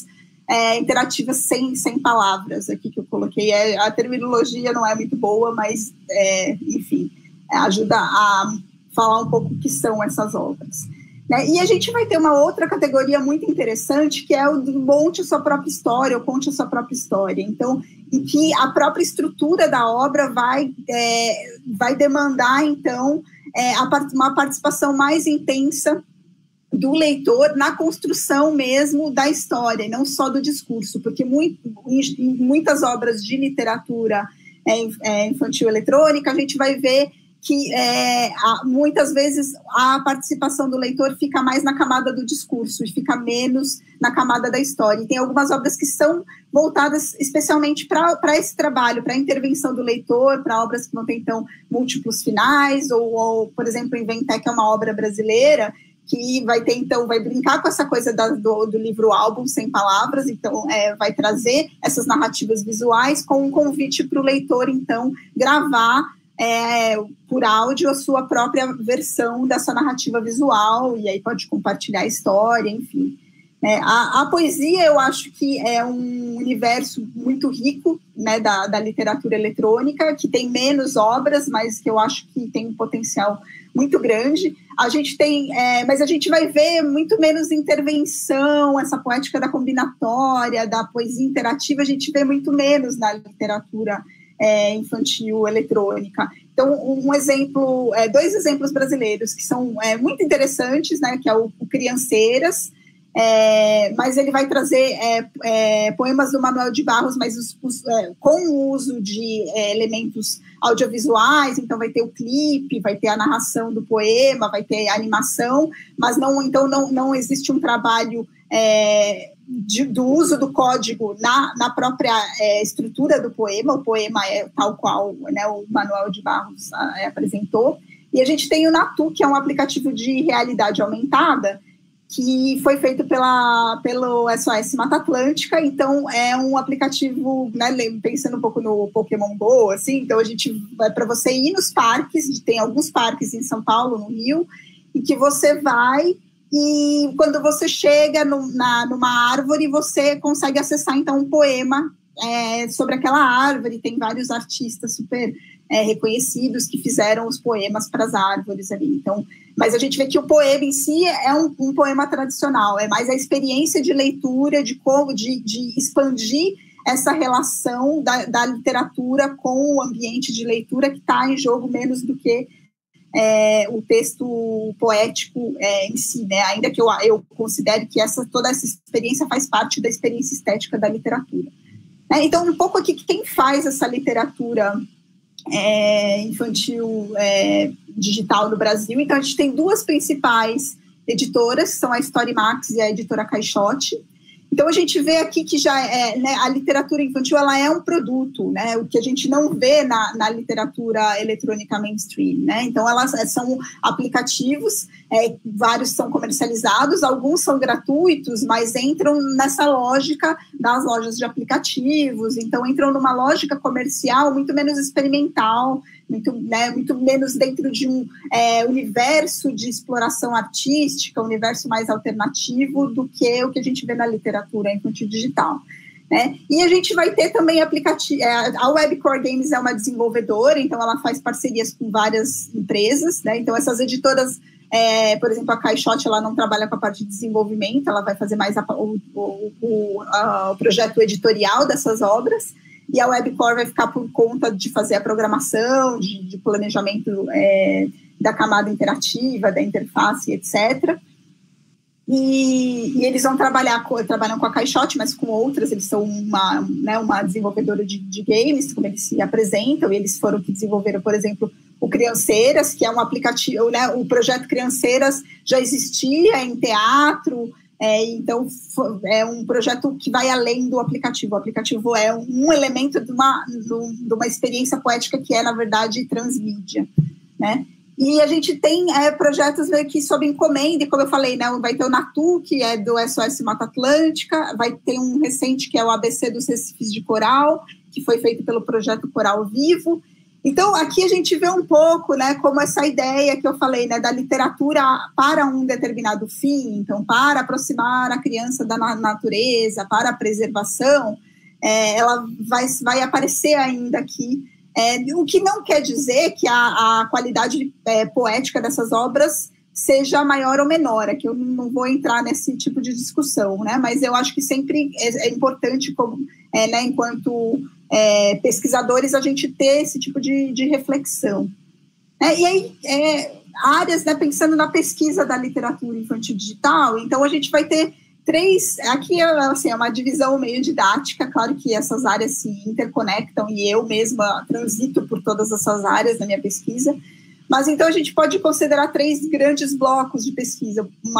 interativas sem palavras, aqui que eu coloquei. A terminologia não é muito boa, mas, enfim, ajuda a falar um pouco o que são essas obras. Né? E a gente vai ter uma outra categoria muito interessante, que é o do monte a sua própria história, ou conte a sua própria história. Então, em que a própria estrutura da obra vai demandar, então, uma participação mais intensa do leitor na construção mesmo da história, e não só do discurso, porque em muitas obras de literatura infantil eletrônica, a gente vai ver que muitas vezes a participação do leitor fica mais na camada do discurso e fica menos na camada da história. E tem algumas obras que são voltadas especialmente para esse trabalho, para a intervenção do leitor, para obras que não têm tão múltiplos finais, ou por exemplo, Inventec, que é uma obra brasileira, que vai brincar com essa coisa do livro-álbum sem palavras, então vai trazer essas narrativas visuais com um convite para o leitor, então, gravar por áudio a sua própria versão dessa narrativa visual, e aí pode compartilhar a história, enfim. A poesia, eu acho que é um universo muito rico, né, da literatura eletrônica, que tem menos obras, mas que eu acho que tem um potencial muito grande. A gente tem, mas a gente vai ver muito menos intervenção, essa poética da combinatória, da poesia interativa, a gente vê muito menos na literatura infantil eletrônica. Então, dois exemplos brasileiros que são muito interessantes, né, que é o Crianceiras, mas ele vai trazer poemas do Manuel de Barros, mas com o uso de elementos audiovisuais, então vai ter o clipe, vai ter a narração do poema, vai ter a animação, mas não existe um trabalho do uso do código na própria estrutura do poema. O poema é tal qual, né, o Manuel de Barros apresentou. E a gente tem o Natu, que é um aplicativo de realidade aumentada, que foi feito pelo SOS Mata Atlântica. Então é um aplicativo, né, pensando um pouco no Pokémon Go, assim, então a gente vai para você ir nos parques, tem alguns parques em São Paulo, no Rio, e que você vai, e quando você chega numa árvore, você consegue acessar então um poema sobre aquela árvore. Tem vários artistas super reconhecidos que fizeram os poemas para as árvores ali. Então, mas a gente vê que o poema em si é um poema tradicional, é mais a experiência de leitura, de expandir essa relação da literatura com o ambiente de leitura, que está em jogo menos do que o texto poético em si, né? Ainda que eu considere que toda essa experiência faz parte da experiência estética da literatura. Então, um pouco aqui, quem faz essa literatura infantil digital no Brasil? Então, a gente tem duas principais editoras, que são a Storymax e a editora Caixote. Então, a gente vê aqui que já né, a literatura infantil, ela é um produto, né, o que a gente não vê na literatura eletrônica mainstream, né? Então, elas são aplicativos, vários são comercializados, alguns são gratuitos, mas entram nessa lógica das lojas de aplicativos, então entram numa lógica comercial muito menos experimental, muito menos dentro de um universo de exploração artística, um universo mais alternativo do que o que a gente vê na literatura infantil digital. Né? E a gente vai ter também aplicativo. A Webcore Games é uma desenvolvedora, então ela faz parcerias com várias empresas, né? Então essas editoras, por exemplo, a Caixote, ela não trabalha com a parte de desenvolvimento, ela vai fazer mais o projeto editorial dessas obras, e a Webcore vai ficar por conta de fazer a programação, de planejamento da camada interativa, da interface, etc. E eles vão trabalham com a Caixote, mas com outras. Eles são uma desenvolvedora de games, como eles se apresentam, e eles foram que desenvolveram, por exemplo, o Crianceiras, que é um aplicativo, né? O projeto Crianceiras já existia em teatro, então é um projeto que vai além do aplicativo. O aplicativo é um elemento de uma experiência poética que na verdade, transmídia, né? E a gente tem projetos aqui sob encomenda, e como eu falei, né, vai ter o Natu, que é do SOS Mata Atlântica, vai ter um recente que é o ABC dos Recifes de Coral, que foi feito pelo projeto Coral Vivo, Então, aqui a gente vê um pouco, né, como essa ideia que eu falei, né, da literatura para um determinado fim, então, para aproximar a criança da natureza, para a preservação, ela vai aparecer ainda aqui, o que não quer dizer que a qualidade poética dessas obras seja maior ou menor, que eu não vou entrar nesse tipo de discussão, né, mas eu acho que sempre é importante, como, né, enquanto pesquisadores, a gente ter esse tipo de reflexão. E aí, áreas, né, pensando na pesquisa da literatura infantil digital, então a gente vai ter três, aqui assim, é uma divisão meio didática, claro que essas áreas se interconectam e eu mesma transito por todas essas áreas na minha pesquisa, mas então a gente pode considerar três grandes blocos de pesquisa,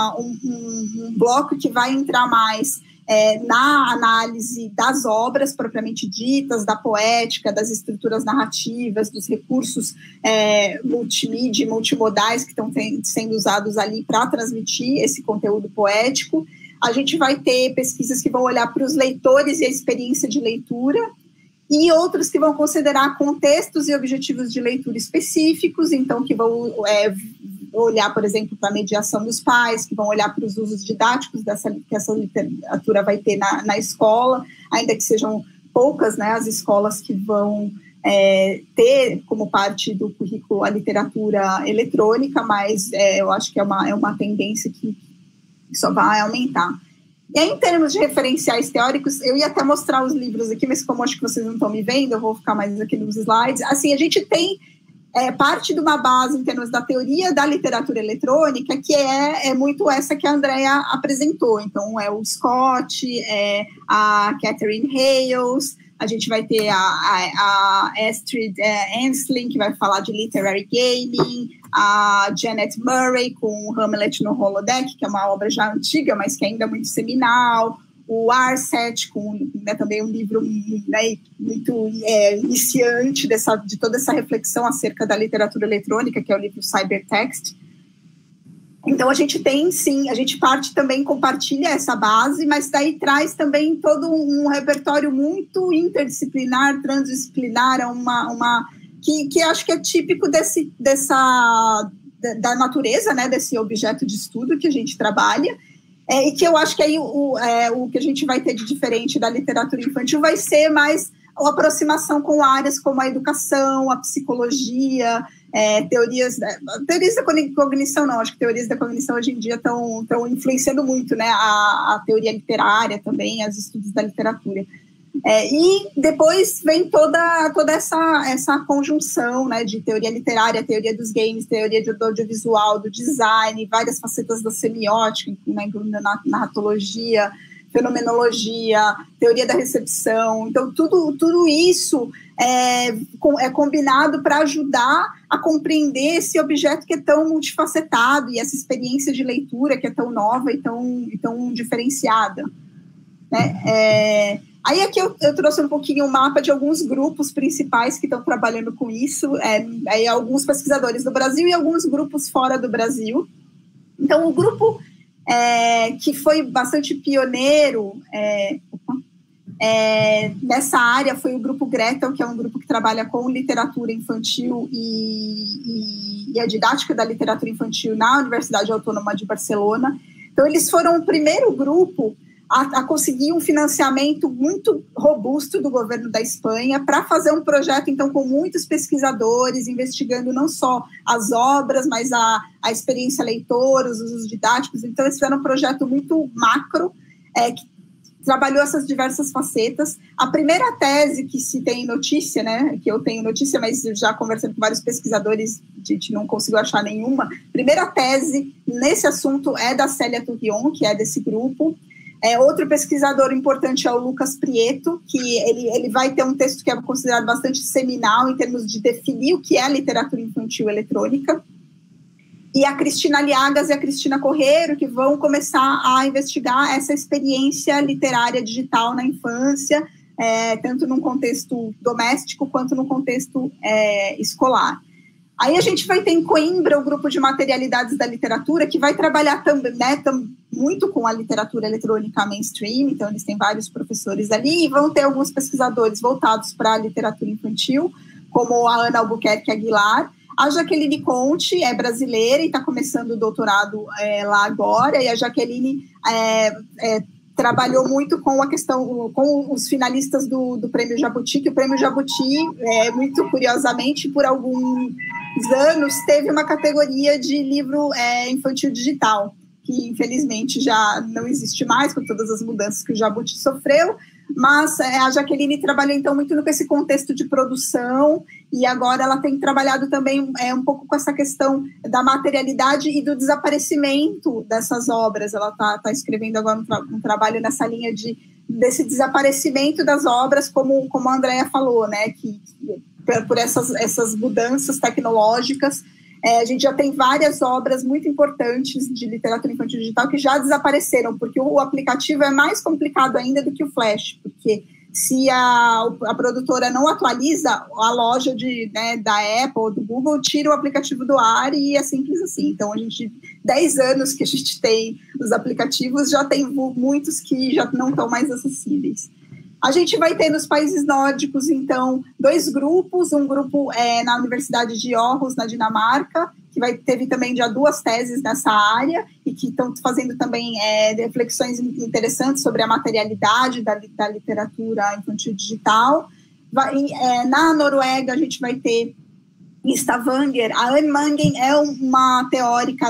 um bloco que vai entrar mais na análise das obras propriamente ditas, da poética, das estruturas narrativas, dos recursos multimídia e multimodais que estão sendo usados ali para transmitir esse conteúdo poético. A gente vai ter pesquisas que vão olhar para os leitores e a experiência de leitura, e outros que vão considerar contextos e objetivos de leitura específicos, então que vão olhar, por exemplo, para a mediação dos pais, que vão olhar para os usos didáticos que essa literatura vai ter na escola, ainda que sejam poucas, né, as escolas que vão ter como parte do currículo a literatura eletrônica, mas eu acho que é uma tendência que só vai aumentar. E aí, em termos de referenciais teóricos, eu ia até mostrar os livros aqui, mas como acho que vocês não estão me vendo, eu vou ficar mais aqui nos slides. Assim, a gente tem parte de uma base em termos da teoria da literatura eletrônica, que é muito essa que a Andrea apresentou. Então, o Scott, a Catherine Hales, a gente vai ter a Astrid Enslin, que vai falar de literary gaming, a Janet Murray com Hamlet no Holodeck, que é uma obra já antiga, mas que ainda é muito seminal, o Arset, com também um livro, né, muito iniciante de toda essa reflexão acerca da literatura eletrônica, que é o livro Cybertext. Então, a gente tem, sim, a gente compartilha essa base, mas daí traz também todo um repertório muito interdisciplinar, transdisciplinar, que acho que é típico da natureza, né, desse objeto de estudo que a gente trabalha, e que eu acho que aí o que a gente vai ter de diferente da literatura infantil vai ser mais a aproximação com áreas como a educação, a psicologia, teorias da cognição, não, acho que teorias da cognição hoje em dia estão influenciando muito, né, a teoria literária também, os estudos da literatura. E depois vem toda essa conjunção, né, de teoria literária, teoria dos games, teoria do audiovisual, do design, várias facetas da semiótica, né, incluindo narratologia, fenomenologia, teoria da recepção. Então, tudo isso é combinado para ajudar a compreender esse objeto que é tão multifacetado e essa experiência de leitura que é tão nova e tão diferenciada, né? Aí aqui eu trouxe um pouquinho o mapa de alguns grupos principais que estão trabalhando com isso, alguns pesquisadores do Brasil e alguns grupos fora do Brasil. Então, o grupo que foi bastante pioneiro nessa área foi o grupo Gretel, que é um grupo que trabalha com literatura infantil e a didática da literatura infantil na Universidade Autônoma de Barcelona. Então, eles foram o primeiro grupo a conseguir um financiamento muito robusto do governo da Espanha para fazer um projeto, então, com muitos pesquisadores, investigando não só as obras, mas a experiência leitora, os usos didáticos. Então, eles fizeram um projeto muito macro, que trabalhou essas diversas facetas. A primeira tese que se tem notícia, né, que eu tenho notícia, mas já conversando com vários pesquisadores, a gente não conseguiu achar nenhuma. Primeira tese nesse assunto é da Célia Turrion, que é desse grupo. Outro pesquisador importante é o Lucas Prieto, que ele vai ter um texto que é considerado bastante seminal em termos de definir o que é a literatura infantil eletrônica. E a Cristina Aliagas e a Cristina Correiro, que vão começar a investigar essa experiência literária digital na infância, tanto num contexto doméstico quanto no contexto escolar. Aí a gente vai ter em Coimbra o grupo de materialidades da literatura, que vai trabalhar também, né, muito com a literatura eletrônica mainstream, então eles têm vários professores ali, e vão ter alguns pesquisadores voltados para a literatura infantil, como a Ana Albuquerque Aguilar. A Jaqueline Conte é brasileira e está começando o doutorado lá agora, e a Jaqueline trabalhou muito com a questão, com os finalistas do Prêmio Jabuti, que o Prêmio Jabuti, muito curiosamente, por alguns anos, teve uma categoria de livro infantil digital, que infelizmente já não existe mais, com todas as mudanças que o Jabuti sofreu, mas a Jaqueline trabalhou então muito nesse contexto de produção, e agora ela tem trabalhado também um pouco com essa questão da materialidade e do desaparecimento dessas obras. Ela está escrevendo agora um trabalho nessa linha desse desaparecimento das obras, como a Andrea falou, né, que por essas mudanças tecnológicas, a gente já tem várias obras muito importantes de literatura infantil digital que já desapareceram, porque o aplicativo é mais complicado ainda do que o Flash, porque se a produtora não atualiza, a loja da Apple ou do Google tira o aplicativo do ar, e é simples assim. Então, 10 anos que a gente tem os aplicativos, já tem muitos que já não estão mais acessíveis. A gente vai ter nos países nórdicos, então, 2 grupos, um grupo na Universidade de Aarhus, na Dinamarca, que teve também já 2 teses nessa área, e que estão fazendo também reflexões interessantes sobre a materialidade da literatura infantil digital. Na Noruega, a gente vai ter em Stavanger, a Anne Mangen é uma teórica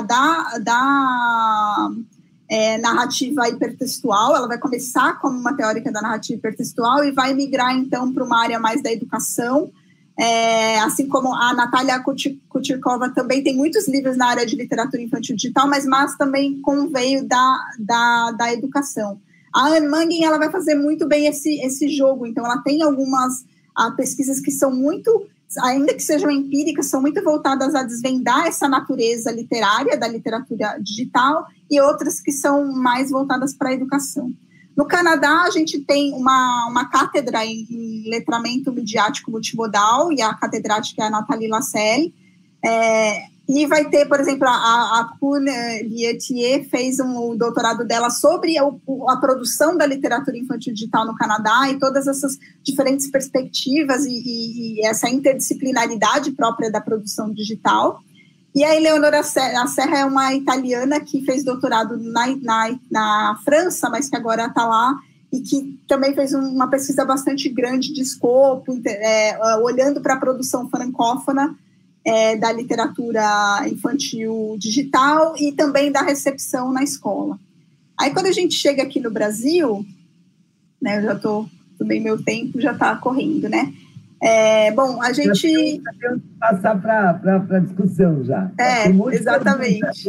da narrativa hipertextual. Ela vai começar como uma teórica da narrativa hipertextual e vai migrar, então, para uma área mais da educação. Assim como a Natália Kutirkova também tem muitos livros na área de literatura infantil digital, mas também conveio da educação. A Anne Mangen, ela vai fazer muito bem esse jogo, então ela tem algumas pesquisas que são muito, ainda que sejam empíricas, são muito voltadas a desvendar essa natureza literária da literatura digital, e outras que são mais voltadas para a educação. No Canadá, a gente tem uma cátedra em letramento midiático multimodal, e a catedrática é a Nathalie Lascelles, e vai ter, por exemplo, a Poon Lietier fez um doutorado dela sobre a produção da literatura infantil digital no Canadá, e todas essas diferentes perspectivas e essa interdisciplinaridade própria da produção digital. E a Eleonora Serra é uma italiana que fez doutorado na França, mas que agora está lá, e que também fez uma pesquisa bastante grande de escopo, olhando para a produção francófona da literatura infantil digital e também da recepção na escola. Aí, quando a gente chega aqui no Brasil, né, eu já estou, também meu tempo já está correndo, né? Bom, a gente... Temos que passar para a discussão já. Exatamente.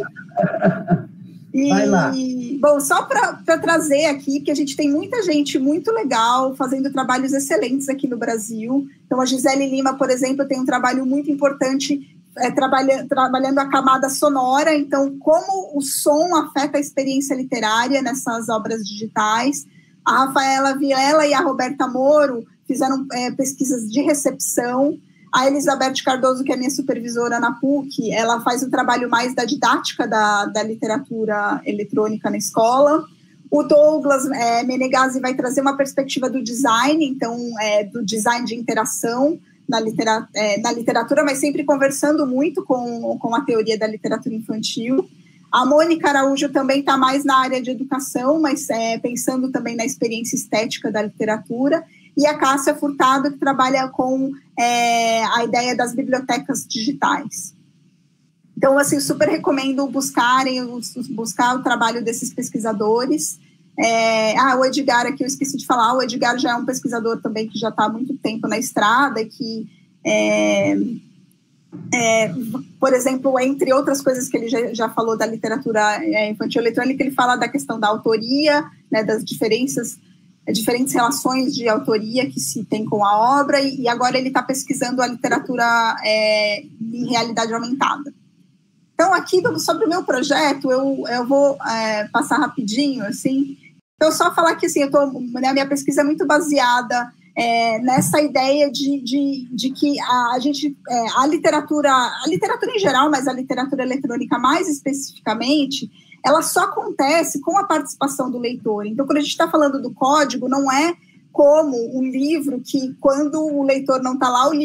Vai lá. Bom, só para trazer aqui, porque a gente tem muita gente muito legal fazendo trabalhos excelentes aqui no Brasil. Então, a Gisele Lima, por exemplo, tem um trabalho muito importante trabalhando a camada sonora. Então, como o som afeta a experiência literária nessas obras digitais. A Rafaela Vilela e a Roberta Moro fizeram pesquisas de recepção. A Elizabeth Cardoso, que é minha supervisora na PUC, ela faz um trabalho mais da didática da literatura eletrônica na escola. O Douglas Menegazzi vai trazer uma perspectiva do design, então, do design de interação na literatura, mas sempre conversando muito com a teoria da literatura infantil. A Mônica Araújo também está mais na área de educação, mas pensando também na experiência estética da literatura. E a Cássia Furtado, que trabalha com a ideia das bibliotecas digitais. Então, assim, super recomendo buscar o trabalho desses pesquisadores. O Edgar, aqui eu esqueci de falar, o Edgar já é um pesquisador também que já está há muito tempo na estrada, que, por exemplo, entre outras coisas que ele já falou da literatura infantil eletrônica, ele fala da questão da autoria, né, das diferentes relações de autoria que se tem com a obra, e agora ele está pesquisando a literatura em realidade aumentada. Então, aqui, sobre o meu projeto, eu vou passar rapidinho, assim. Então, só falar que, assim, a minha pesquisa é muito baseada nessa ideia de que a literatura em geral, mas a literatura eletrônica mais especificamente, ela só acontece com a participação do leitor. Então, quando a gente está falando do código, não é como um livro que, quando o leitor não está lá, o livro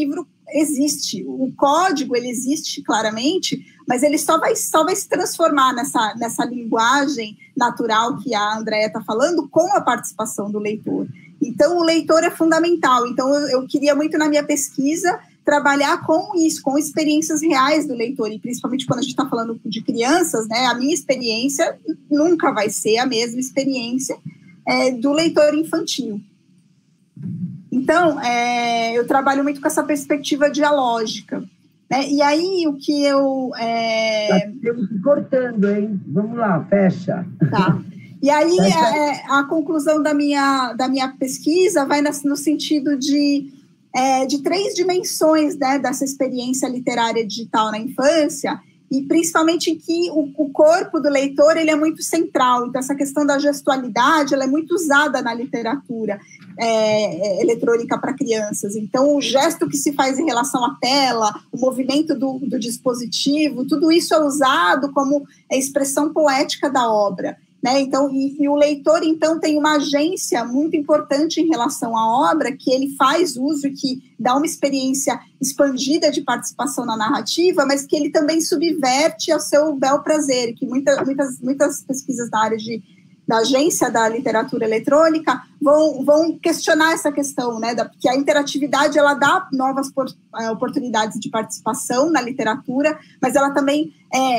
existe. O código, ele existe claramente, mas ele só vai se transformar nessa linguagem natural que a Andréa está falando com a participação do leitor. Então, o leitor é fundamental. Então, eu queria muito, na minha pesquisa, trabalhar com isso, com experiências reais do leitor, e principalmente quando a gente está falando de crianças, né, a minha experiência nunca vai ser a mesma experiência do leitor infantil. Então, eu trabalho muito com essa perspectiva dialógica, né? E aí, o que eu... Estamos cortando, hein? Vamos lá, fecha. Tá. E aí, a conclusão da minha pesquisa vai no sentido de 3 dimensões, né, dessa experiência literária digital na infância, e principalmente que o corpo do leitor, ele é muito central. Então, essa questão da gestualidade, ela é muito usada na literatura eletrônica para crianças. Então, o gesto que se faz em relação à tela, o movimento do dispositivo, tudo isso é usado como expressão poética da obra, né? Então, e o leitor, então, tem uma agência muito importante em relação à obra, que ele faz uso e que dá uma experiência expandida de participação na narrativa, mas que ele também subverte ao seu bel prazer, e que muitas pesquisas da área da agência da literatura eletrônica vão questionar essa questão, né, que a interatividade, ela dá novas oportunidades de participação na literatura, mas ela também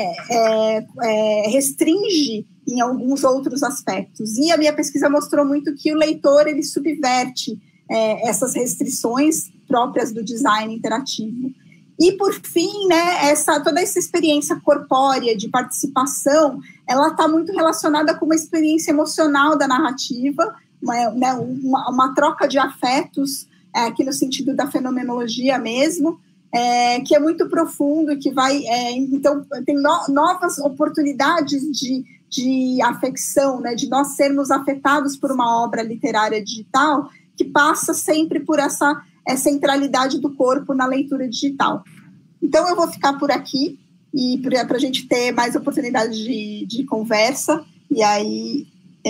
restringe em alguns outros aspectos. E a minha pesquisa mostrou muito que o leitor, ele subverte essas restrições próprias do design interativo. E, por fim, né, toda essa experiência corpórea de participação, ela está muito relacionada com uma experiência emocional da narrativa, uma troca de afetos, aqui no sentido da fenomenologia mesmo, que é muito profundo e que vai... então, tem novas oportunidades de afecção, né, de nós sermos afetados por uma obra literária digital, que passa sempre por essa centralidade do corpo na leitura digital. Então, eu vou ficar por aqui, e para a gente ter mais oportunidades de conversa, e aí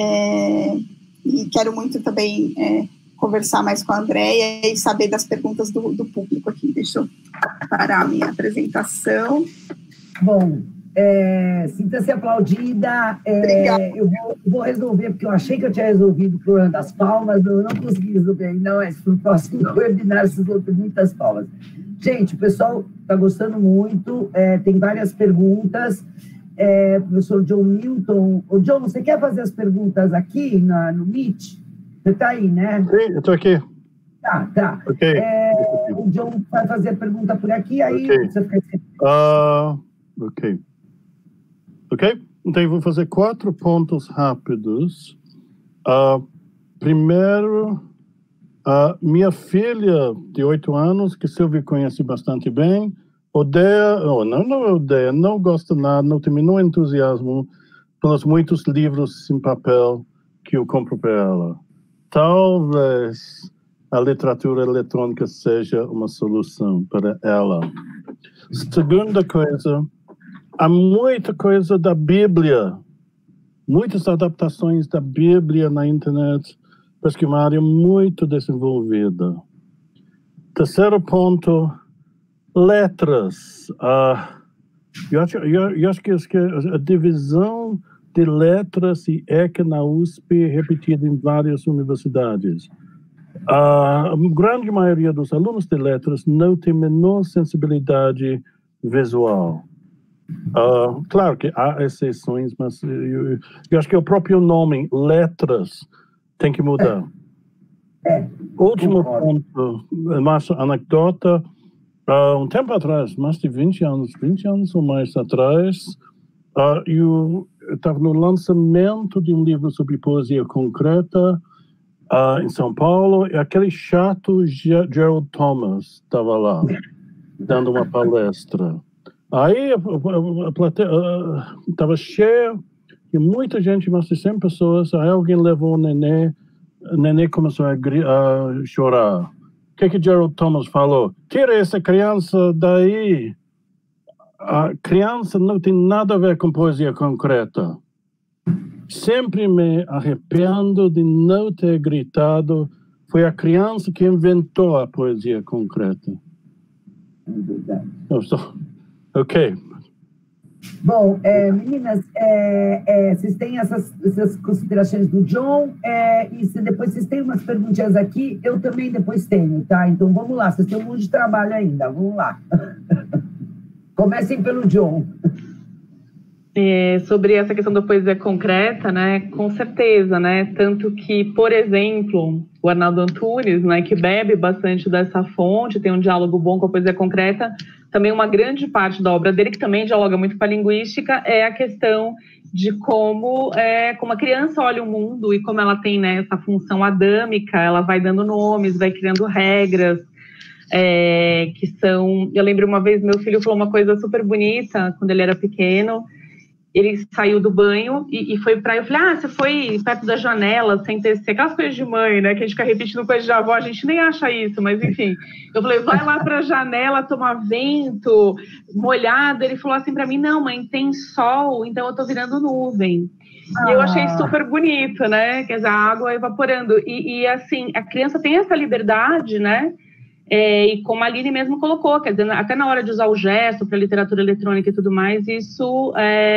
e quero muito também conversar mais com a Andréa e saber das perguntas do público aqui. Deixa eu parar a minha apresentação. Bom, sinta-se aplaudida. Eu vou resolver, porque eu achei que eu tinha resolvido o problema das palmas, eu não consegui resolver ainda, mas para o próximo webinar vocês vão ter muitas palmas. Gente, o pessoal está gostando muito, tem várias perguntas. Professor John Milton. Ô, John, você quer fazer as perguntas aqui no Meet? Você está aí, né? Sim, eu estou aqui. Tá. Okay. O John vai fazer a pergunta por aqui, aí você fica... Ok, então eu vou fazer 4 pontos rápidos. Primeiro, minha filha de 8 anos, que Silvia conhece bastante bem, não gosta nada, não tem nenhum entusiasmo pelos muitos livros em papel que eu compro para ela. Talvez a literatura eletrônica seja uma solução para ela. Segunda coisa, há muita coisa da Bíblia, muitas adaptações da Bíblia na internet, mas que é uma área muito desenvolvida. Terceiro ponto, letras. Eu acho que a divisão de letras e ECA na USP é repetida em várias universidades. A grande maioria dos alunos de letras não tem a menor sensibilidade visual. Claro que há exceções, mas eu acho que o próprio nome, letras, tem que mudar. Último ponto, mais anedota. Um tempo atrás, mais de 20 anos ou mais atrás, eu estava no lançamento de um livro sobre poesia concreta em São Paulo, e aquele chato Gerald Thomas estava lá, dando uma palestra. Aí a plateia estava cheia, e muita gente, mais de 100 pessoas, aí alguém levou o nenê começou a chorar. O que Gerald Thomas falou? Tira essa criança daí. A criança não tem nada a ver com poesia concreta. Sempre me arrependo de não ter gritado. Foi a criança que inventou a poesia concreta. É verdade. Ok. Bom, meninas, vocês têm essas considerações do John, e depois vocês têm umas perguntinhas aqui, eu também depois tenho, tá? Então vamos lá, vocês têm um monte de trabalho ainda, vamos lá. Comecem pelo John. Sobre essa questão da poesia concreta, né, com certeza, né, tanto que, por exemplo, o Arnaldo Antunes, né, que bebe bastante dessa fonte, tem um diálogo bom com a poesia concreta, também uma grande parte da obra dele, que também dialoga muito com a linguística, é a questão de como a criança olha o mundo e como ela tem, né, essa função adâmica, ela vai dando nomes, vai criando regras, que são... Eu lembro uma vez, meu filho falou uma coisa super bonita, quando ele era pequeno. Ele saiu do banho e foi pra... Eu falei, você foi perto da janela, sem tecer, aquelas coisas de mãe, né, que a gente fica repetindo coisas de avó, a gente nem acha isso, mas enfim. Eu falei, vai lá pra janela tomar vento, molhado. Ele falou assim pra mim, não, mãe, tem sol, então eu tô virando nuvem. E eu achei super bonito, né, quer dizer, a água evaporando. E assim, a criança tem essa liberdade, né, e como a Aline mesmo colocou, quer dizer, até na hora de usar o gesto para literatura eletrônica e tudo mais, isso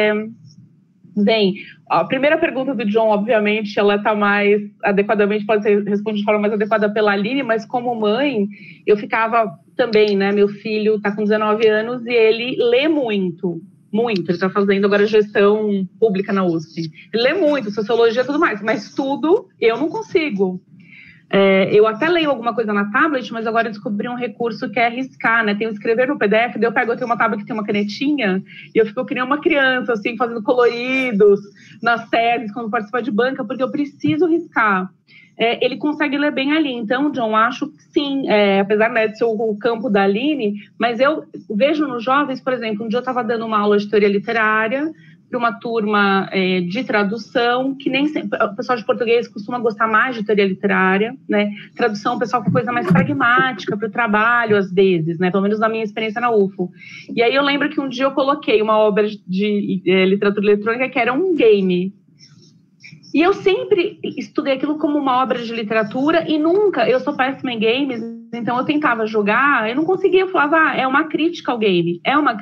vem. A primeira pergunta do John, obviamente, ela está mais adequadamente, pode ser respondida de forma mais adequada pela Aline, mas como mãe, eu ficava também, né, meu filho está com 19 anos e ele lê muito, ele está fazendo agora gestão pública na USP, ele lê muito, sociologia e tudo mais, mas tudo eu não consigo. Eu até leio alguma coisa na tablet, mas agora eu descobri um recurso que é riscar, né? Tem o escrever no PDF, daí eu tenho uma tablet que tem uma canetinha e eu fico que nem uma criança, assim, fazendo coloridos nas teses, quando participa de banca, porque eu preciso riscar. Ele consegue ler bem ali. Então, John, acho que sim, apesar, né, de ser o campo da Aline, mas eu vejo nos jovens, por exemplo, um dia eu estava dando uma aula de teoria literária para uma turma de tradução, que nem sempre, o pessoal de português costuma gostar mais de teoria literária, né? Tradução, o pessoal com coisa mais pragmática para o trabalho, às vezes, né? Pelo menos na minha experiência na UFO. E aí eu lembro que um dia eu coloquei uma obra de literatura eletrônica que era um game. E eu sempre estudei aquilo como uma obra de literatura e nunca, eu sou péssima em games, então eu tentava jogar, eu não conseguia, eu falava, é uma crítica ao game,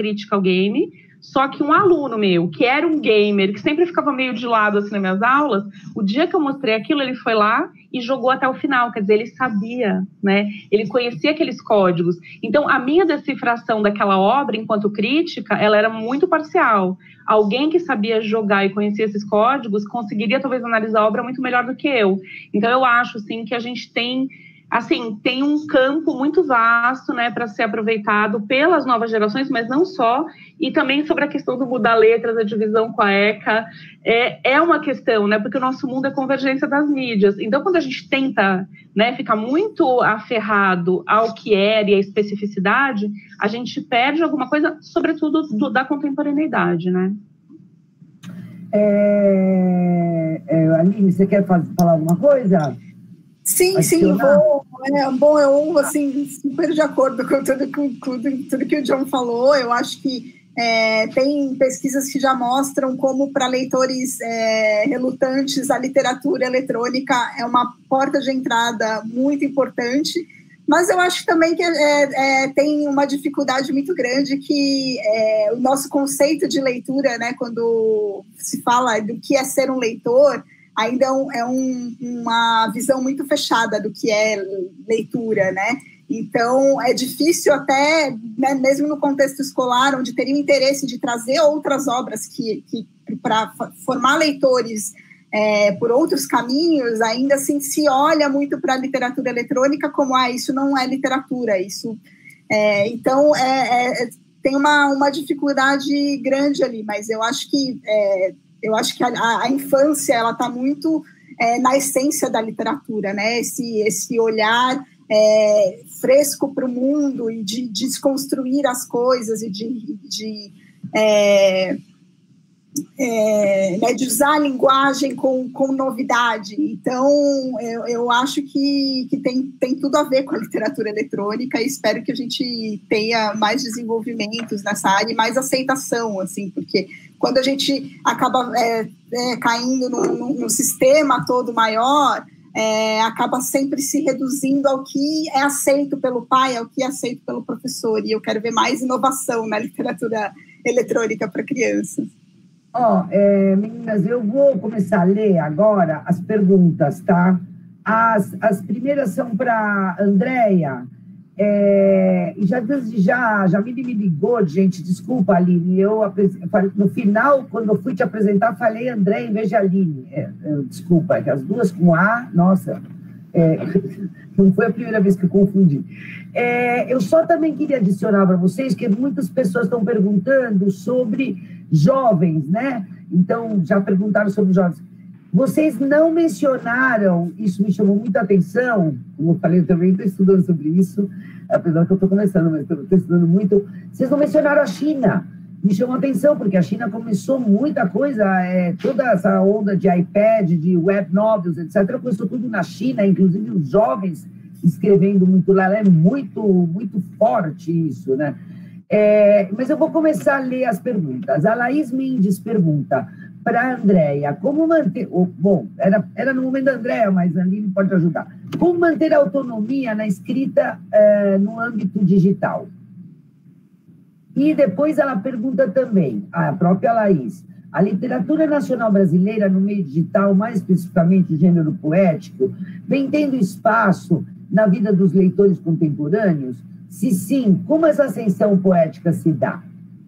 só que um aluno meu, que era um gamer, que sempre ficava meio de lado assim nas minhas aulas, o dia que eu mostrei aquilo, ele foi lá e jogou até o final, quer dizer, ele sabia, né? Ele conhecia aqueles códigos. Então, a minha decifração daquela obra, enquanto crítica, ela era muito parcial. Alguém que sabia jogar e conhecia esses códigos conseguiria, talvez, analisar a obra muito melhor do que eu. Então, eu acho, assim, que a gente tem... Assim, tem um campo muito vasto, né, para ser aproveitado pelas novas gerações, mas não só, e também sobre a questão do mudar letras, a divisão com a ECA, é uma questão, né, porque o nosso mundo é convergência das mídias, então quando a gente tenta, né, ficar muito aferrado ao que é e à especificidade, a gente perde alguma coisa, sobretudo da contemporaneidade, né. Aline, você quer falar alguma coisa? Sim, eu vou. Eu assim, super de acordo com tudo que o John falou. Eu acho que tem pesquisas que já mostram como, para leitores relutantes, a literatura eletrônica é uma porta de entrada muito importante. Mas eu acho também que tem uma dificuldade muito grande que o nosso conceito de leitura, né, quando se fala do que é ser um leitor, ainda uma visão muito fechada do que é leitura, né? Então, é difícil até, né, mesmo no contexto escolar, onde teria o interesse de trazer outras obras para formar leitores por outros caminhos, ainda assim se olha muito para a literatura eletrônica como, isso não é literatura, isso... Então, tem uma dificuldade grande ali, mas eu acho que... a infância ela está muito na essência da literatura, né? Esse olhar fresco para o mundo e de desconstruir as coisas e de usar a linguagem com novidade. Então, eu acho que tem tudo a ver com a literatura eletrônica e espero que a gente tenha mais desenvolvimentos nessa área e mais aceitação, assim, porque quando a gente acaba caindo num sistema todo maior, acaba sempre se reduzindo ao que é aceito pelo pai, ao que é aceito pelo professor, e eu quero ver mais inovação na literatura eletrônica para crianças. Meninas, eu vou começar a ler agora as perguntas, tá? As primeiras são para a Andréia. Já me ligou, gente, desculpa, Aline, no final, quando eu fui te apresentar, falei Andréia em vez de Aline, desculpa, as duas com A, nossa, não foi a primeira vez que eu confundi. Eu só também queria adicionar para vocês que muitas pessoas estão perguntando sobre jovens, né? Então, já perguntaram sobre jovens. Vocês não mencionaram, isso me chamou muita atenção, como eu falei, eu também estou estudando sobre isso, apesar que eu estou começando, mas estou estudando muito. Vocês não mencionaram a China. Me chamou a atenção, porque a China começou muita coisa, toda essa onda de iPad, de web novels, etc., começou tudo na China, inclusive os jovens escrevendo muito lá, é muito, muito forte isso, né? Mas eu vou começar a ler as perguntas. A Laís Mendes pergunta para a Andréia, como manter... Bom, era no momento da Andréia, mas a Aline pode ajudar. Como manter a autonomia na escrita no âmbito digital? E depois ela pergunta também, a própria Laís, a literatura nacional brasileira no meio digital, mais especificamente o gênero poético, vem tendo espaço na vida dos leitores contemporâneos? Se sim, como essa ascensão poética se dá?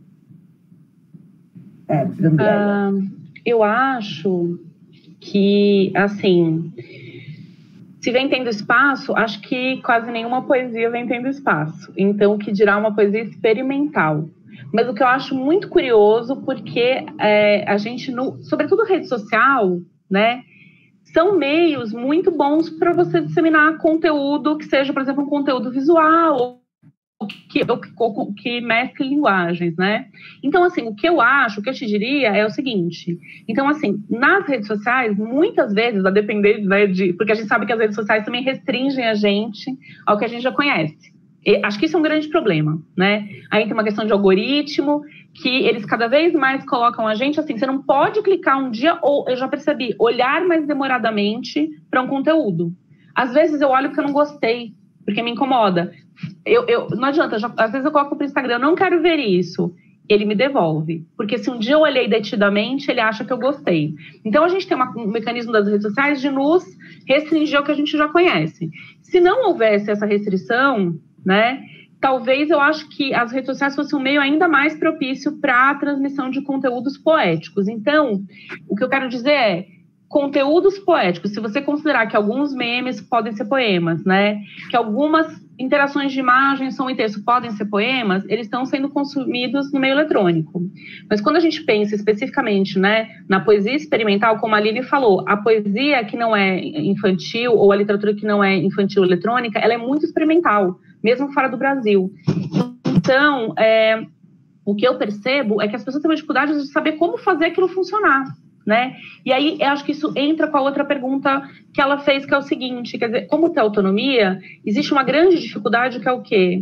Andréia. Eu acho que, assim, se vem tendo espaço, acho que quase nenhuma poesia vem tendo espaço. Então, o que dirá uma poesia experimental. Mas o que eu acho muito curioso, porque a gente, sobretudo rede social, né, são meios muito bons para você disseminar conteúdo que seja, por exemplo, um conteúdo visual, que mescle linguagens, né? Então, assim, o que eu te diria é o seguinte. Então, assim, nas redes sociais, muitas vezes, a depender, né, porque a gente sabe que as redes sociais também restringem a gente ao que a gente já conhece. E acho que isso é um grande problema, né? Aí tem uma questão de algoritmo, que eles cada vez mais colocam a gente, assim, você não pode clicar um dia, ou eu já percebi, olhar mais demoradamente para um conteúdo. Às vezes eu olho porque eu não gostei, porque me incomoda. Não adianta, às vezes eu coloco para o Instagram, eu não quero ver isso, ele me devolve, porque se um dia eu olhei detidamente, ele acha que eu gostei. Então a gente tem um mecanismo das redes sociais de nos restringir ao que a gente já conhece. Se não houvesse essa restrição, né, talvez eu acho que as redes sociais fossem um meio ainda mais propício para a transmissão de conteúdos poéticos. Então, o que eu quero dizer é, conteúdos poéticos, se você considerar que alguns memes podem ser poemas, né, que algumas interações de imagem, som e texto podem ser poemas, eles estão sendo consumidos no meio eletrônico. Mas quando a gente pensa especificamente, né, na poesia experimental, como a Lili falou, a poesia que não é infantil ou a literatura que não é infantil eletrônica, ela é muito experimental, mesmo fora do Brasil. Então, o que eu percebo é que as pessoas têm uma dificuldade de saber como fazer aquilo funcionar, né? E aí, eu acho que isso entra com a outra pergunta que ela fez, que é o seguinte, quer dizer, como ter autonomia, existe uma grande dificuldade que é o quê?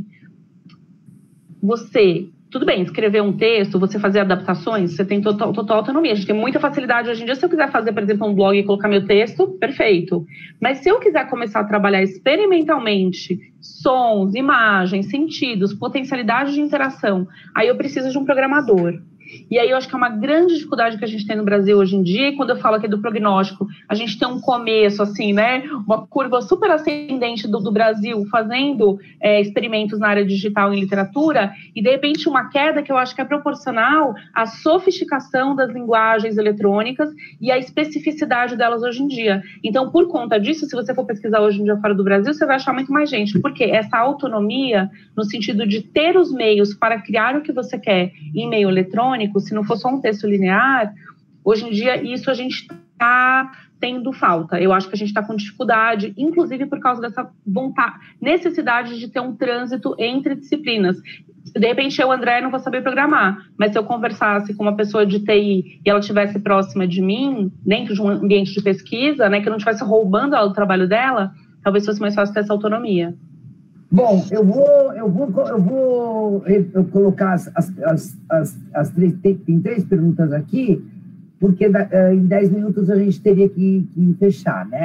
Você, tudo bem, escrever um texto, você fazer adaptações, você tem total autonomia, a gente tem muita facilidade hoje em dia, se eu quiser fazer, por exemplo, um blog e colocar meu texto, perfeito. Mas se eu quiser começar a trabalhar experimentalmente sons, imagens, sentidos, potencialidade de interação, aí eu preciso de um programador. E aí eu acho que é uma grande dificuldade que a gente tem no Brasil hoje em dia, e quando eu falo aqui do prognóstico, a gente tem um começo, assim, né, uma curva super ascendente do Brasil, fazendo experimentos na área digital em literatura, e de repente uma queda que eu acho que é proporcional à sofisticação das linguagens eletrônicas e à especificidade delas hoje em dia. Então, por conta disso, se você for pesquisar hoje em dia fora do Brasil, você vai achar muito mais gente, porque essa autonomia, no sentido de ter os meios para criar o que você quer em meio eletrônico, se não for só um texto linear, hoje em dia isso a gente está tendo falta. Eu acho que a gente está com dificuldade, inclusive por causa dessa necessidade de ter um trânsito entre disciplinas. De repente eu, André, não vou saber programar, mas se eu conversasse com uma pessoa de TI e ela estivesse próxima de mim, dentro de um ambiente de pesquisa, né, que eu não estivesse roubando ela do trabalho dela, talvez fosse mais fácil ter essa autonomia. Bom, eu vou colocar as três, tem 3 perguntas aqui, porque em 10 minutos a gente teria que fechar, né?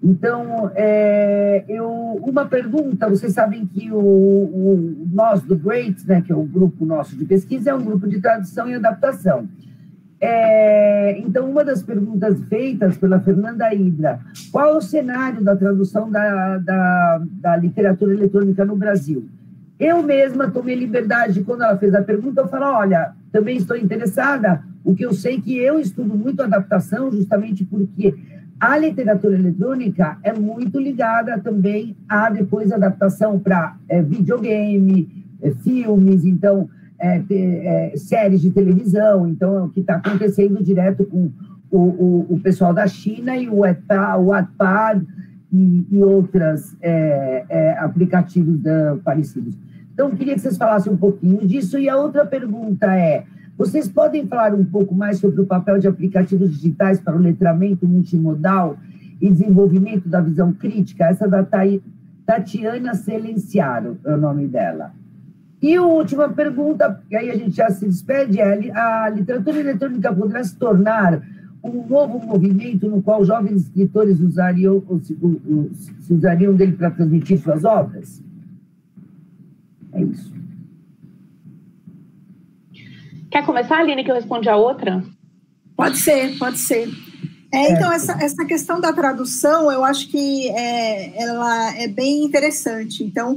Então, uma pergunta, vocês sabem que nós do GREAT, né, que é o grupo nosso de pesquisa, é um grupo de tradução e adaptação. Então, uma das perguntas feitas pela Fernanda Hidra, qual é o cenário da tradução da literatura eletrônica no Brasil? Eu mesma tomei liberdade, quando ela fez a pergunta, eu falei, olha, também estou interessada, o que eu sei que eu estudo muito adaptação, justamente porque a literatura eletrônica é muito ligada também a, depois, adaptação para videogame, filmes, então, séries de televisão, então, é o que está acontecendo direto com o pessoal da China e o Wattpad e outros aplicativos parecidos. Então, eu queria que vocês falassem um pouquinho disso. E a outra pergunta vocês podem falar um pouco mais sobre o papel de aplicativos digitais para o letramento multimodal e desenvolvimento da visão crítica? Essa da Tatiana Silenciaro é o nome dela. E a última pergunta, que aí a gente já se despede, a literatura eletrônica poderá se tornar um novo movimento no qual jovens escritores se usariam dele para transmitir suas obras? É isso. Quer começar, Aline, que eu respondi a outra? Pode ser, pode ser. Então, essa questão da tradução, eu acho que ela é bem interessante. Então,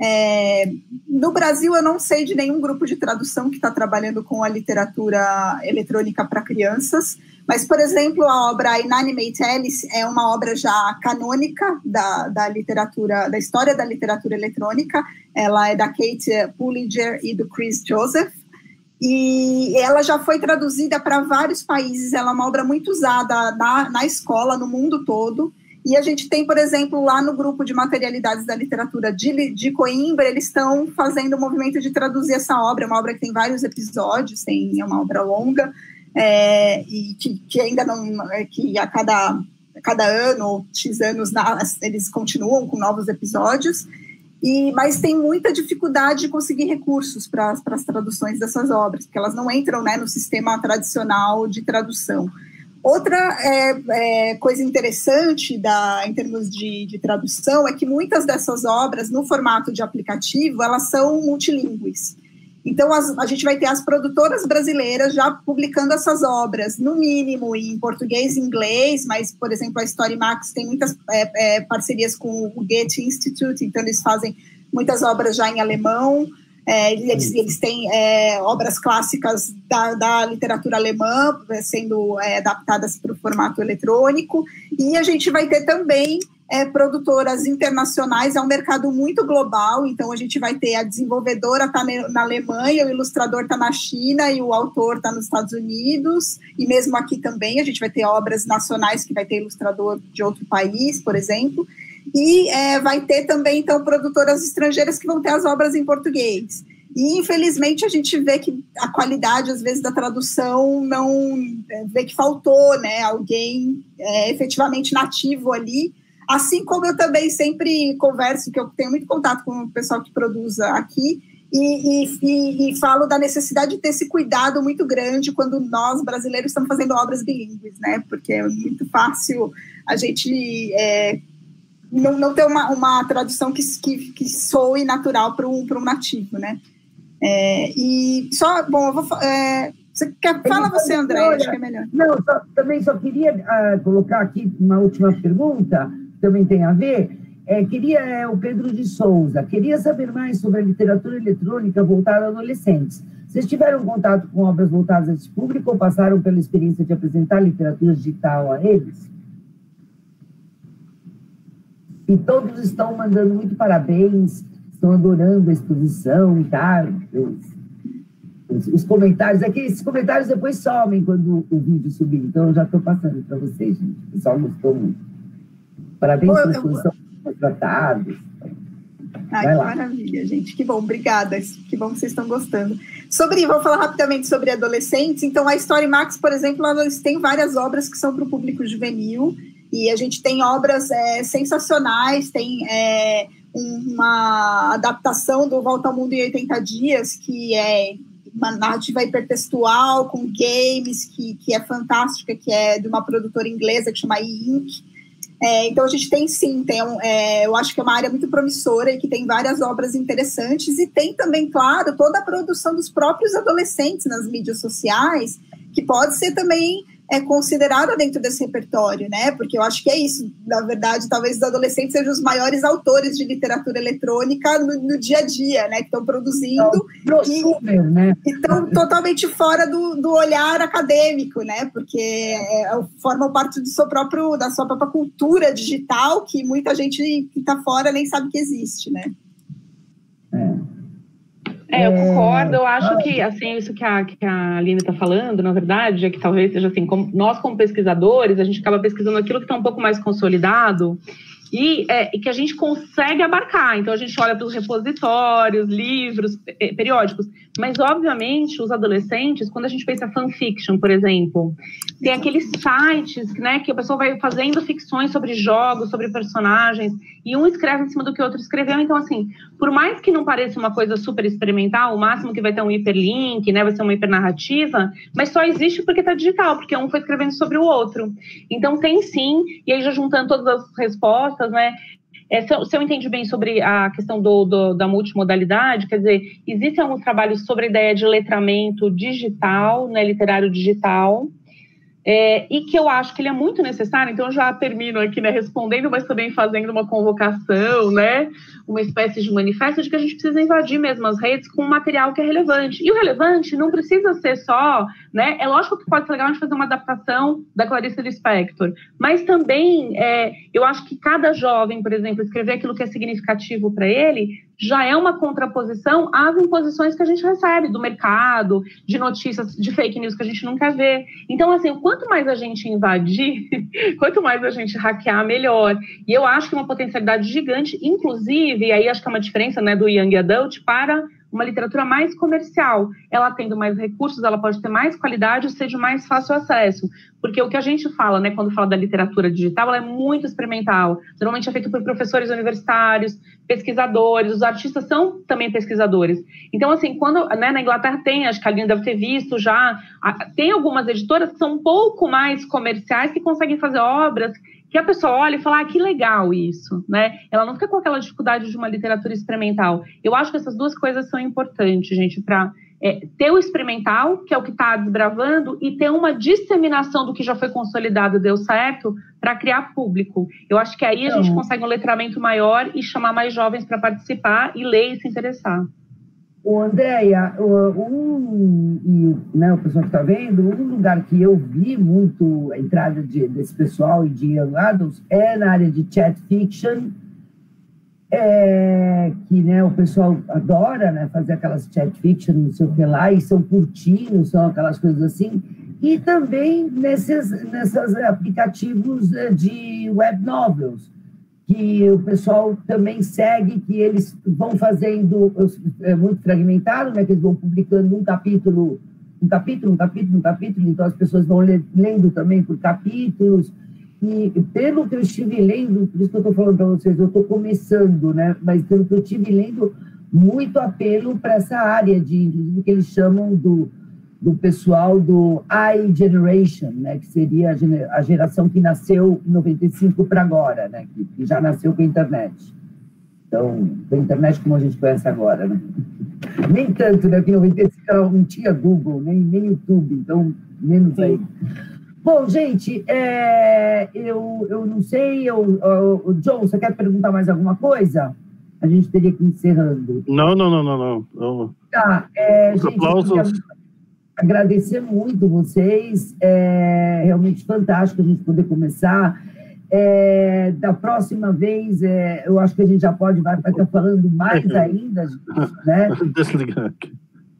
no Brasil, eu não sei de nenhum grupo de tradução que está trabalhando com a literatura eletrônica para crianças, mas, por exemplo, a obra Inanimate Alice é uma obra já canônica da literatura, da história da literatura eletrônica. Ela é da Kate Pullinger e do Chris Joseph, e ela já foi traduzida para vários países. Ela é uma obra muito usada na escola, no mundo todo. E a gente tem, por exemplo, lá no grupo de materialidades da literatura de Coimbra, eles estão fazendo o movimento de traduzir essa obra. É uma obra que tem vários episódios, é uma obra longa, e que ainda não, que a cada ano ou X anos eles continuam com novos episódios, mas tem muita dificuldade de conseguir recursos para as traduções dessas obras, porque elas não entram, né, no sistema tradicional de tradução. Outra coisa interessante em termos de tradução é que muitas dessas obras, no formato de aplicativo, elas são multilingües. Então, a gente vai ter as produtoras brasileiras já publicando essas obras, no mínimo em português e inglês, mas, por exemplo, a StoryMax tem muitas parcerias com o Goethe Institute, então eles fazem muitas obras já em alemão. Eles têm obras clássicas da literatura alemã sendo adaptadas para o formato eletrônico, e a gente vai ter também produtoras internacionais. É um mercado muito global, então a gente vai ter a desenvolvedora está na Alemanha, o ilustrador está na China e o autor está nos Estados Unidos, e mesmo aqui também a gente vai ter obras nacionais que vai ter ilustrador de outro país, por exemplo. E vai ter também, então, produtoras estrangeiras que vão ter as obras em português. E, infelizmente, a gente vê que a qualidade, às vezes, da tradução não... vê que faltou, né, alguém efetivamente nativo ali. Assim como eu também sempre converso, que eu tenho muito contato com o pessoal que produz aqui, e falo da necessidade de ter esse cuidado muito grande quando nós, brasileiros, estamos fazendo obras bilíngues, né? Porque é muito fácil a gente... não ter uma tradução que soe natural para um nativo, né? Bom, eu vou... fala você, André, acho que é melhor. Não, também só queria colocar aqui uma última pergunta, que também tem a ver. O Pedro de Souza, queria saber mais sobre a literatura eletrônica voltada a adolescentes. Vocês tiveram contato com obras voltadas a esse público ou passaram pela experiência de apresentar literatura digital a eles? E todos estão mandando muito parabéns, estão adorando a exposição e tal. Os comentários, esses comentários depois somem quando o vídeo subir, então eu já estou passando para vocês, gente. O pessoal gostou muito. Parabéns pela exposição, tratados. Que maravilha, gente. Que bom, obrigada. Que bom que vocês estão gostando. Vou falar rapidamente sobre adolescentes. Então, a StoryMax, por exemplo, eles têm várias obras que são para o público juvenil. E a gente tem obras sensacionais, tem uma adaptação do Volta ao Mundo em 80 Dias, que é uma narrativa hipertextual, com games, que é fantástica, que é de uma produtora inglesa que chama E-Ink. Então, a gente tem sim, eu acho que é uma área muito promissora e que tem várias obras interessantes, e tem também, claro, toda a produção dos próprios adolescentes nas mídias sociais, que pode ser também considerada dentro desse repertório, né? Porque eu acho que é isso, na verdade, talvez os adolescentes sejam os maiores autores de literatura eletrônica no dia a dia, né? Que estão produzindo né? E estão totalmente fora do olhar acadêmico, né? Porque formam parte da sua própria cultura digital, que muita gente que está fora nem sabe que existe, né? Eu concordo, eu acho que, assim, isso que a Aline está falando, na verdade, é que talvez seja assim, nós como pesquisadores, a gente acaba pesquisando aquilo que está um pouco mais consolidado e que a gente consegue abarcar. Então, a gente olha pelos repositórios, livros, periódicos, mas, obviamente, os adolescentes, quando a gente pensa fanfiction, por exemplo, tem aqueles sites, né, que a pessoa vai fazendo ficções sobre jogos, sobre personagens, e um escreve em cima do que o outro escreveu. Então, assim, por mais que não pareça uma coisa super experimental, o máximo que vai ter um hiperlink, né, vai ser uma hipernarrativa, mas só existe porque está digital, porque um foi escrevendo sobre o outro. Então, tem sim, e aí já juntando todas as respostas, né, se eu entendi bem sobre a questão da multimodalidade, quer dizer, existem alguns trabalhos sobre a ideia de letramento digital, né, literário digital, e que eu acho que ele é muito necessário. Então eu já termino aqui, né, respondendo, mas também fazendo uma convocação, né, uma espécie de manifesto de que a gente precisa invadir mesmo as redes com um material que é relevante. E o relevante não precisa ser só, né, é lógico que pode ser legal a gente fazer uma adaptação da Clarice Lispector, mas também eu acho que cada jovem, por exemplo, escrever aquilo que é significativo para ele, já é uma contraposição às imposições que a gente recebe do mercado, de notícias, de fake news que a gente não quer ver. Então, assim, quanto mais a gente invadir, quanto mais a gente hackear, melhor. E eu acho que é uma potencialidade gigante, inclusive, e aí acho que é uma diferença, né, do Young Adult para uma literatura mais comercial. Ela tendo mais recursos, ela pode ter mais qualidade e ser de mais fácil acesso. Porque o que a gente fala, né, quando fala da literatura digital, ela é muito experimental. Normalmente é feito por professores universitários, pesquisadores, os artistas são também pesquisadores. Então, assim, quando, né, na Inglaterra tem, acho que a Aline deve ter visto já, tem algumas editoras que são um pouco mais comerciais, que conseguem fazer obras que a pessoa olha e fala, que legal isso, né? Ela não fica com aquela dificuldade de uma literatura experimental. Eu acho que essas duas coisas são importantes, gente, para ter o experimental, que é o que está desbravando, e ter uma disseminação do que já foi consolidado e deu certo para criar público. Eu acho que aí a gente consegue um letramento maior e chamar mais jovens para participar e ler e se interessar. Andréia, né, o pessoal que está vendo, um lugar que eu vi muito a entrada desse pessoal e de Young Adults é na área de chat fiction, que, né, o pessoal adora, né, fazer aquelas chat fiction, não sei o que lá, e são curtinhos, são aquelas coisas assim, e também nesses aplicativos de web novels, que o pessoal também segue, que eles vão fazendo, muito fragmentado, né, que eles vão publicando um capítulo, então as pessoas vão lendo também por capítulos, e pelo que eu estive lendo, por isso que eu estou falando para vocês, eu estou começando, né, mas pelo que eu estive lendo, muito apelo para essa área de que eles chamam do pessoal do iGeneration, né, que seria a geração que nasceu em 95 para agora, né, que já nasceu com a internet. Então, com a internet como a gente conhece agora, né? Nem tanto, né, que em 95 não tinha Google, nem YouTube, então menos aí. Bom, gente, eu não sei, o John, você quer perguntar mais alguma coisa? A gente teria que ir encerrando. Não. Tá, os gente, aplausos. Agradecer muito vocês, realmente fantástico a gente poder começar. Da próxima vez, eu acho que a gente já vai estar falando mais ainda, né? Desligar aqui.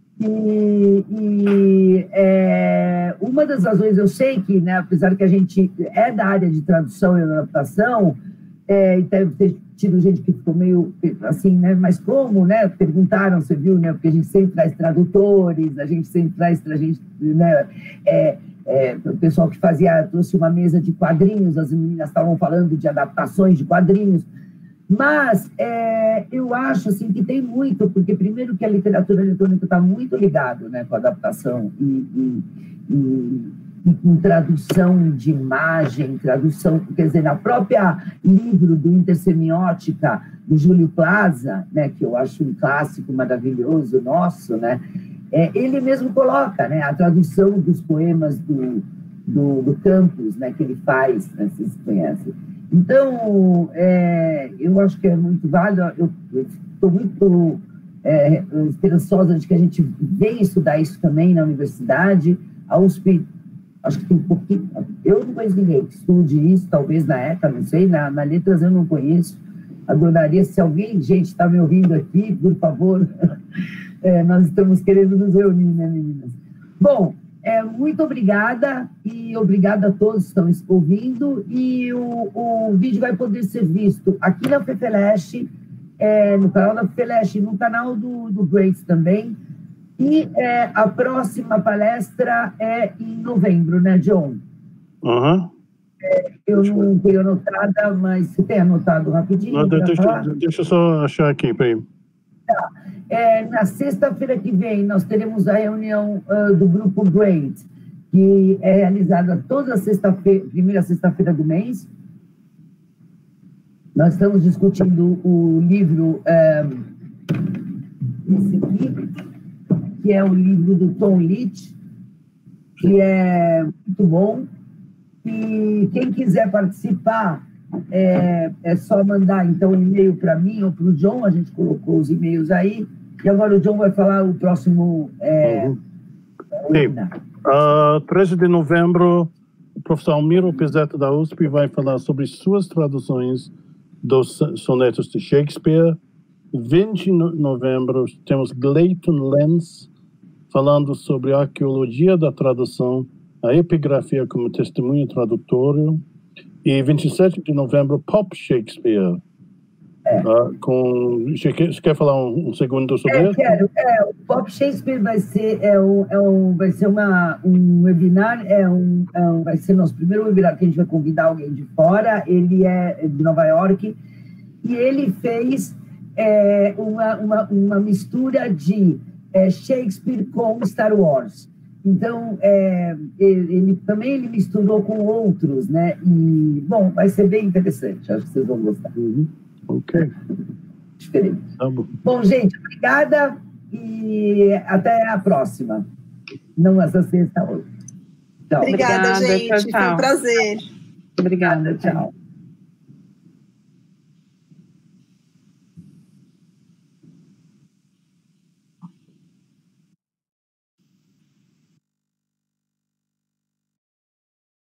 Uma das razões, eu sei que, né, apesar que a gente é da área de tradução e adaptação, e deve ter tido gente que ficou meio assim, né? Mas como, né? Perguntaram, você viu, né? Porque a gente sempre traz tradutores, a gente sempre traz, né? O pessoal que trouxe uma mesa de quadrinhos, as meninas estavam falando de adaptações de quadrinhos, mas eu acho assim que tem muito, porque primeiro que a literatura eletrônica está muito ligado, né, com a adaptação e com tradução de imagem, tradução, quer dizer, na própria livro do Intersemiótica, do Júlio Plaza, né, que eu acho um clássico maravilhoso nosso, né, ele mesmo coloca, né, a tradução dos poemas do Campos, né, que ele faz, né, vocês conhecem. Então, eu acho que é muito válido, eu estou muito esperançosa de que a gente venha estudar isso também na universidade. A USP, acho que tem um pouquinho, eu não conheço ninguém que estude isso, talvez na ECA, não sei, na Letras eu não conheço. Adoraria, se alguém, gente, está me ouvindo aqui, por favor, nós estamos querendo nos reunir, né, meninas? Bom, muito obrigada, e obrigada a todos que estão ouvindo, e o vídeo vai poder ser visto aqui na FEFELESH, no canal da FEFELESH, no canal do Greats também, e a próxima palestra é em novembro, né, John? Uhum. Eu não tenho anotada, mas você tem anotado rapidinho? Não, deixa eu só achar aqui, peraí. Tá. Na sexta-feira que vem, nós teremos a reunião do Grupo Great, que é realizada toda sexta-feira, primeira sexta-feira do mês. Nós estamos discutindo o livro, esse aqui, que é o livro do Tom Leach, que é muito bom. E quem quiser participar, é só mandar, então, um e-mail para mim ou para o John, a gente colocou os e-mails aí, e agora o John vai falar o próximo webinar. 13 de novembro, o professor Almiro Pizzetto da USP vai falar sobre suas traduções dos sonetos de Shakespeare. 20 de novembro, temos Gleiton Lenz falando sobre a arqueologia da tradução, a epigrafia como testemunho tradutório. E 27 de novembro, Pop Shakespeare. Você quer falar um segundo sobre isso? Quero. O Pop Shakespeare vai ser, vai ser um webinar, vai ser nosso primeiro webinar que a gente vai convidar alguém de fora. Ele é de Nova York e ele fez uma mistura de Shakespeare com Star Wars. Então, ele misturou com outros, né? E, bom, vai ser bem interessante. Acho que vocês vão gostar. Ok. Diferente. Tá bom. Bom, gente, obrigada e até a próxima. Não essa sexta, outra. Tchau. Obrigada, gente. Tchau. Foi um prazer. Obrigada, tchau.